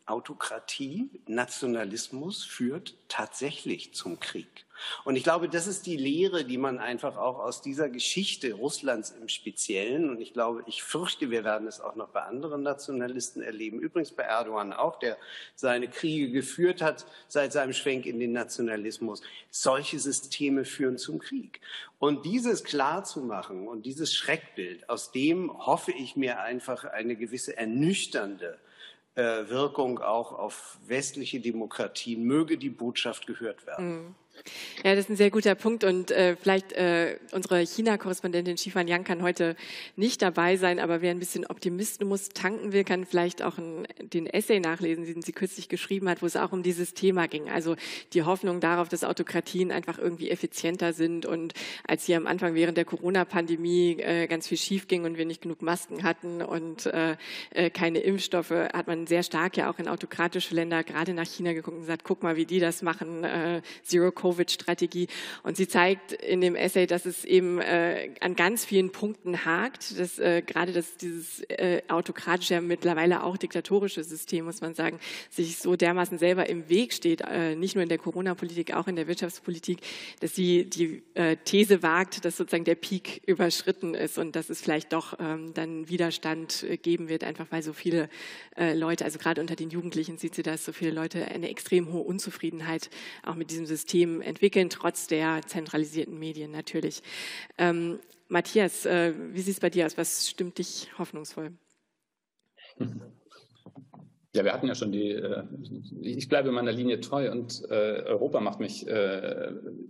Autokratie, Nationalismus führt tatsächlich zum Krieg. Und ich glaube, das ist die Lehre, die man einfach auch aus dieser Geschichte Russlands im Speziellen, und ich glaube, ich fürchte, wir werden es auch noch bei anderen Nationalisten erleben, übrigens bei Erdogan auch, der seine Kriege geführt hat seit seinem Schwenk in den Nationalismus. Solche Systeme führen zum Krieg. Und dieses klarzumachen und dieses Schreckbild, aus dem hoffe ich mir einfach eine gewisse ernüchternde Wirkung auch auf westliche Demokratien, möge die Botschaft gehört werden. Ja, das ist ein sehr guter Punkt und äh, vielleicht äh, unsere China-Korrespondentin Shifan Yang kann heute nicht dabei sein, aber wer ein bisschen Optimismus tanken will, kann vielleicht auch ein, den Essay nachlesen, den sie kürzlich geschrieben hat, wo es auch um dieses Thema ging. Also die Hoffnung darauf, dass Autokratien einfach irgendwie effizienter sind und als hier am Anfang während der Corona-Pandemie äh, ganz viel schief ging und wir nicht genug Masken hatten und äh, äh, keine Impfstoffe, hat man sehr stark ja auch in autokratische Länder, gerade nach China geguckt und gesagt, guck mal, wie die das machen, äh, Zero-Covid-Strategie. Und sie zeigt in dem Essay, dass es eben äh, an ganz vielen Punkten hakt, dass äh, gerade dass dieses äh, autokratische, mittlerweile auch diktatorische System, muss man sagen, sich so dermaßen selber im Weg steht, äh, nicht nur in der Corona-Politik, auch in der Wirtschaftspolitik, dass sie die äh, These wagt, dass sozusagen der Peak überschritten ist und dass es vielleicht doch ähm, dann Widerstand äh, geben wird, einfach weil so viele äh, Leute, also gerade unter den Jugendlichen sieht sie, dass so viele Leute eine extrem hohe Unzufriedenheit auch mit diesem System entwickeln, trotz der zentralisierten Medien natürlich. Ähm, Matthias, äh, wie sieht es bei dir aus? Was stimmt dich hoffnungsvoll? Ja, wir hatten ja schon die, äh, ich bleibe meiner Linie treu und äh, Europa macht mich, äh,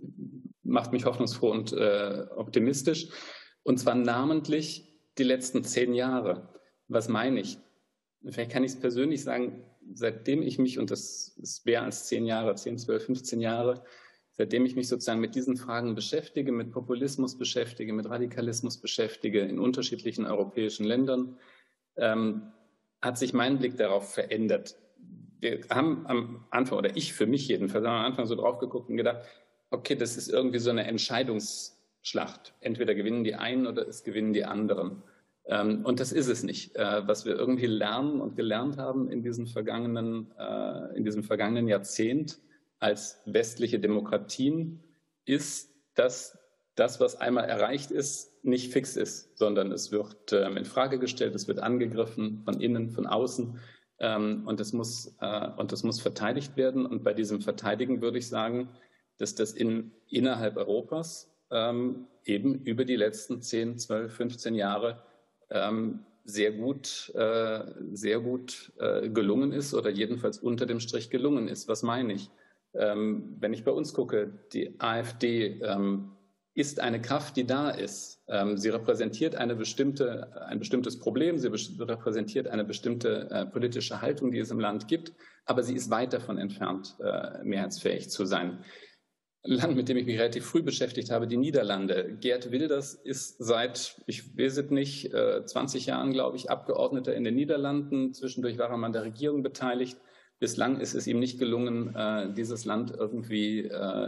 macht mich hoffnungsfroh und äh, optimistisch. Und zwar namentlich die letzten zehn Jahre. Was meine ich? Vielleicht kann ich es persönlich sagen, seitdem ich mich, und das ist mehr als zehn Jahre, zehn, zwölf, fünfzehn Jahre, seitdem ich mich sozusagen mit diesen Fragen beschäftige, mit Populismus beschäftige, mit Radikalismus beschäftige in unterschiedlichen europäischen Ländern, ähm, hat sich mein Blick darauf verändert. Wir haben am Anfang, oder ich für mich jedenfalls, am Anfang so drauf geguckt und gedacht, okay, das ist irgendwie so eine Entscheidungsschlacht. Entweder gewinnen die einen oder es gewinnen die anderen. Ähm, und das ist es nicht. Äh, was wir irgendwie lernen und gelernt haben in diesem vergangenen, äh, in diesem vergangenen Jahrzehnt als westliche Demokratien, ist, dass das, was einmal erreicht ist, nicht fix ist, sondern es wird ähm, in Frage gestellt, es wird angegriffen von innen, von außen ähm, und, das muss, äh, und das muss verteidigt werden. Und bei diesem Verteidigen würde ich sagen, dass das in, innerhalb Europas ähm, eben über die letzten zehn, zwölf, fünfzehn Jahre ähm, sehr gut, äh, sehr gut äh, gelungen ist oder jedenfalls unter dem Strich gelungen ist. Was meine ich? Ähm, wenn ich bei uns gucke, die AfD ähm, ist eine Kraft, die da ist. Ähm, sie repräsentiert eine bestimmte, ein bestimmtes Problem, sie repräsentiert eine bestimmte äh, politische Haltung, die es im Land gibt, aber sie ist weit davon entfernt, äh, mehrheitsfähig zu sein. Ein Land, mit dem ich mich relativ früh beschäftigt habe, die Niederlande. Geert Wilders ist seit, ich weiß es nicht, äh, zwanzig Jahren, glaube ich, Abgeordneter in den Niederlanden. Zwischendurch war er mal an der Regierung beteiligt. Bislang ist es ihm nicht gelungen, dieses Land irgendwie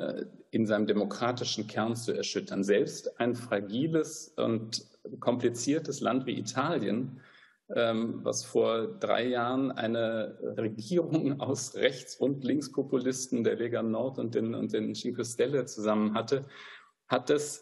in seinem demokratischen Kern zu erschüttern. Selbst ein fragiles und kompliziertes Land wie Italien, was vor drei Jahren eine Regierung aus Rechts- und Linkspopulisten der Lega Nord und den, und den Cinque Stelle zusammen hatte, hat es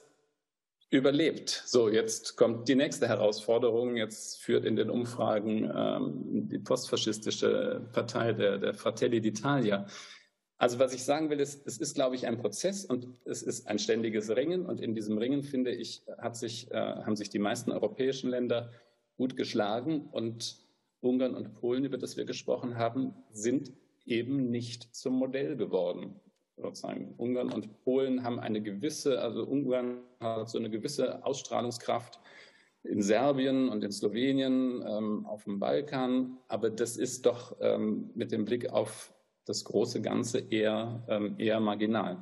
überlebt. So, jetzt kommt die nächste Herausforderung. Jetzt führt in den Umfragen ähm, die postfaschistische Partei der, der Fratelli d'Italia. Also was ich sagen will, ist, es ist, glaube ich, ein Prozess und es ist ein ständiges Ringen. Und in diesem Ringen, finde ich, hat sich, äh, haben sich die meisten europäischen Länder gut geschlagen. Und Ungarn und Polen, über das wir gesprochen haben, sind eben nicht zum Modell geworden. Sozusagen. Ungarn und Polen haben eine gewisse, also Ungarn hat so eine gewisse Ausstrahlungskraft in Serbien und in Slowenien, ähm, auf dem Balkan, aber das ist doch ähm, mit dem Blick auf das große Ganze eher, ähm, eher marginal.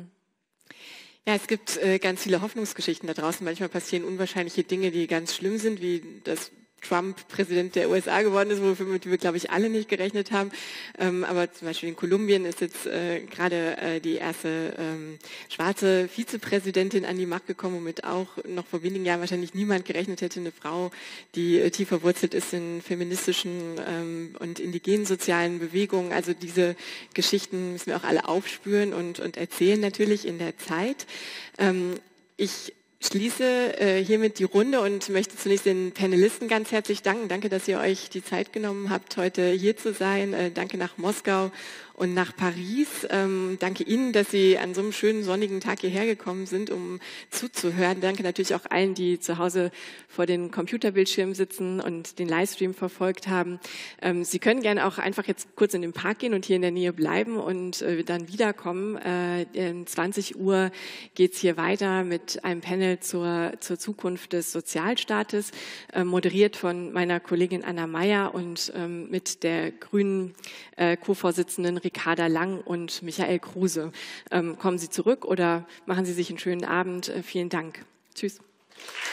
Ja, es gibt äh, ganz viele Hoffnungsgeschichten da draußen. Manchmal passieren unwahrscheinliche Dinge, die ganz schlimm sind, wie das Trump Präsident der U S A geworden ist, womit wir, glaube ich, alle nicht gerechnet haben. Ähm, aber zum Beispiel in Kolumbien ist jetzt äh, gerade äh, die erste ähm, schwarze Vizepräsidentin an die Macht gekommen, womit auch noch vor wenigen Jahren wahrscheinlich niemand gerechnet hätte. Eine Frau, die äh, tief verwurzelt ist in feministischen ähm, und indigenen sozialen Bewegungen. Also diese Geschichten müssen wir auch alle aufspüren und, und erzählen natürlich in der Zeit. Ähm, ich schließe äh, hiermit die Runde und möchte zunächst den Panelisten ganz herzlich danken. Danke, dass ihr euch die Zeit genommen habt, heute hier zu sein. Äh, danke nach Moskau und nach Paris. Ähm, danke Ihnen, dass Sie an so einem schönen sonnigen Tag hierher gekommen sind, um zuzuhören. Danke natürlich auch allen, die zu Hause vor den Computerbildschirmen sitzen und den Livestream verfolgt haben. Ähm, Sie können gerne auch einfach jetzt kurz in den Park gehen und hier in der Nähe bleiben und äh, dann wiederkommen. Äh, um zwanzig Uhr geht's hier weiter mit einem Panel zur, zur Zukunft des Sozialstaates, äh, moderiert von meiner Kollegin Anna Meyer und ähm, mit der grünen äh, Co-Vorsitzenden Ricarda Lang und Michael Kruse. Ähm, kommen Sie zurück oder machen Sie sich einen schönen Abend. Äh, vielen Dank. Tschüss.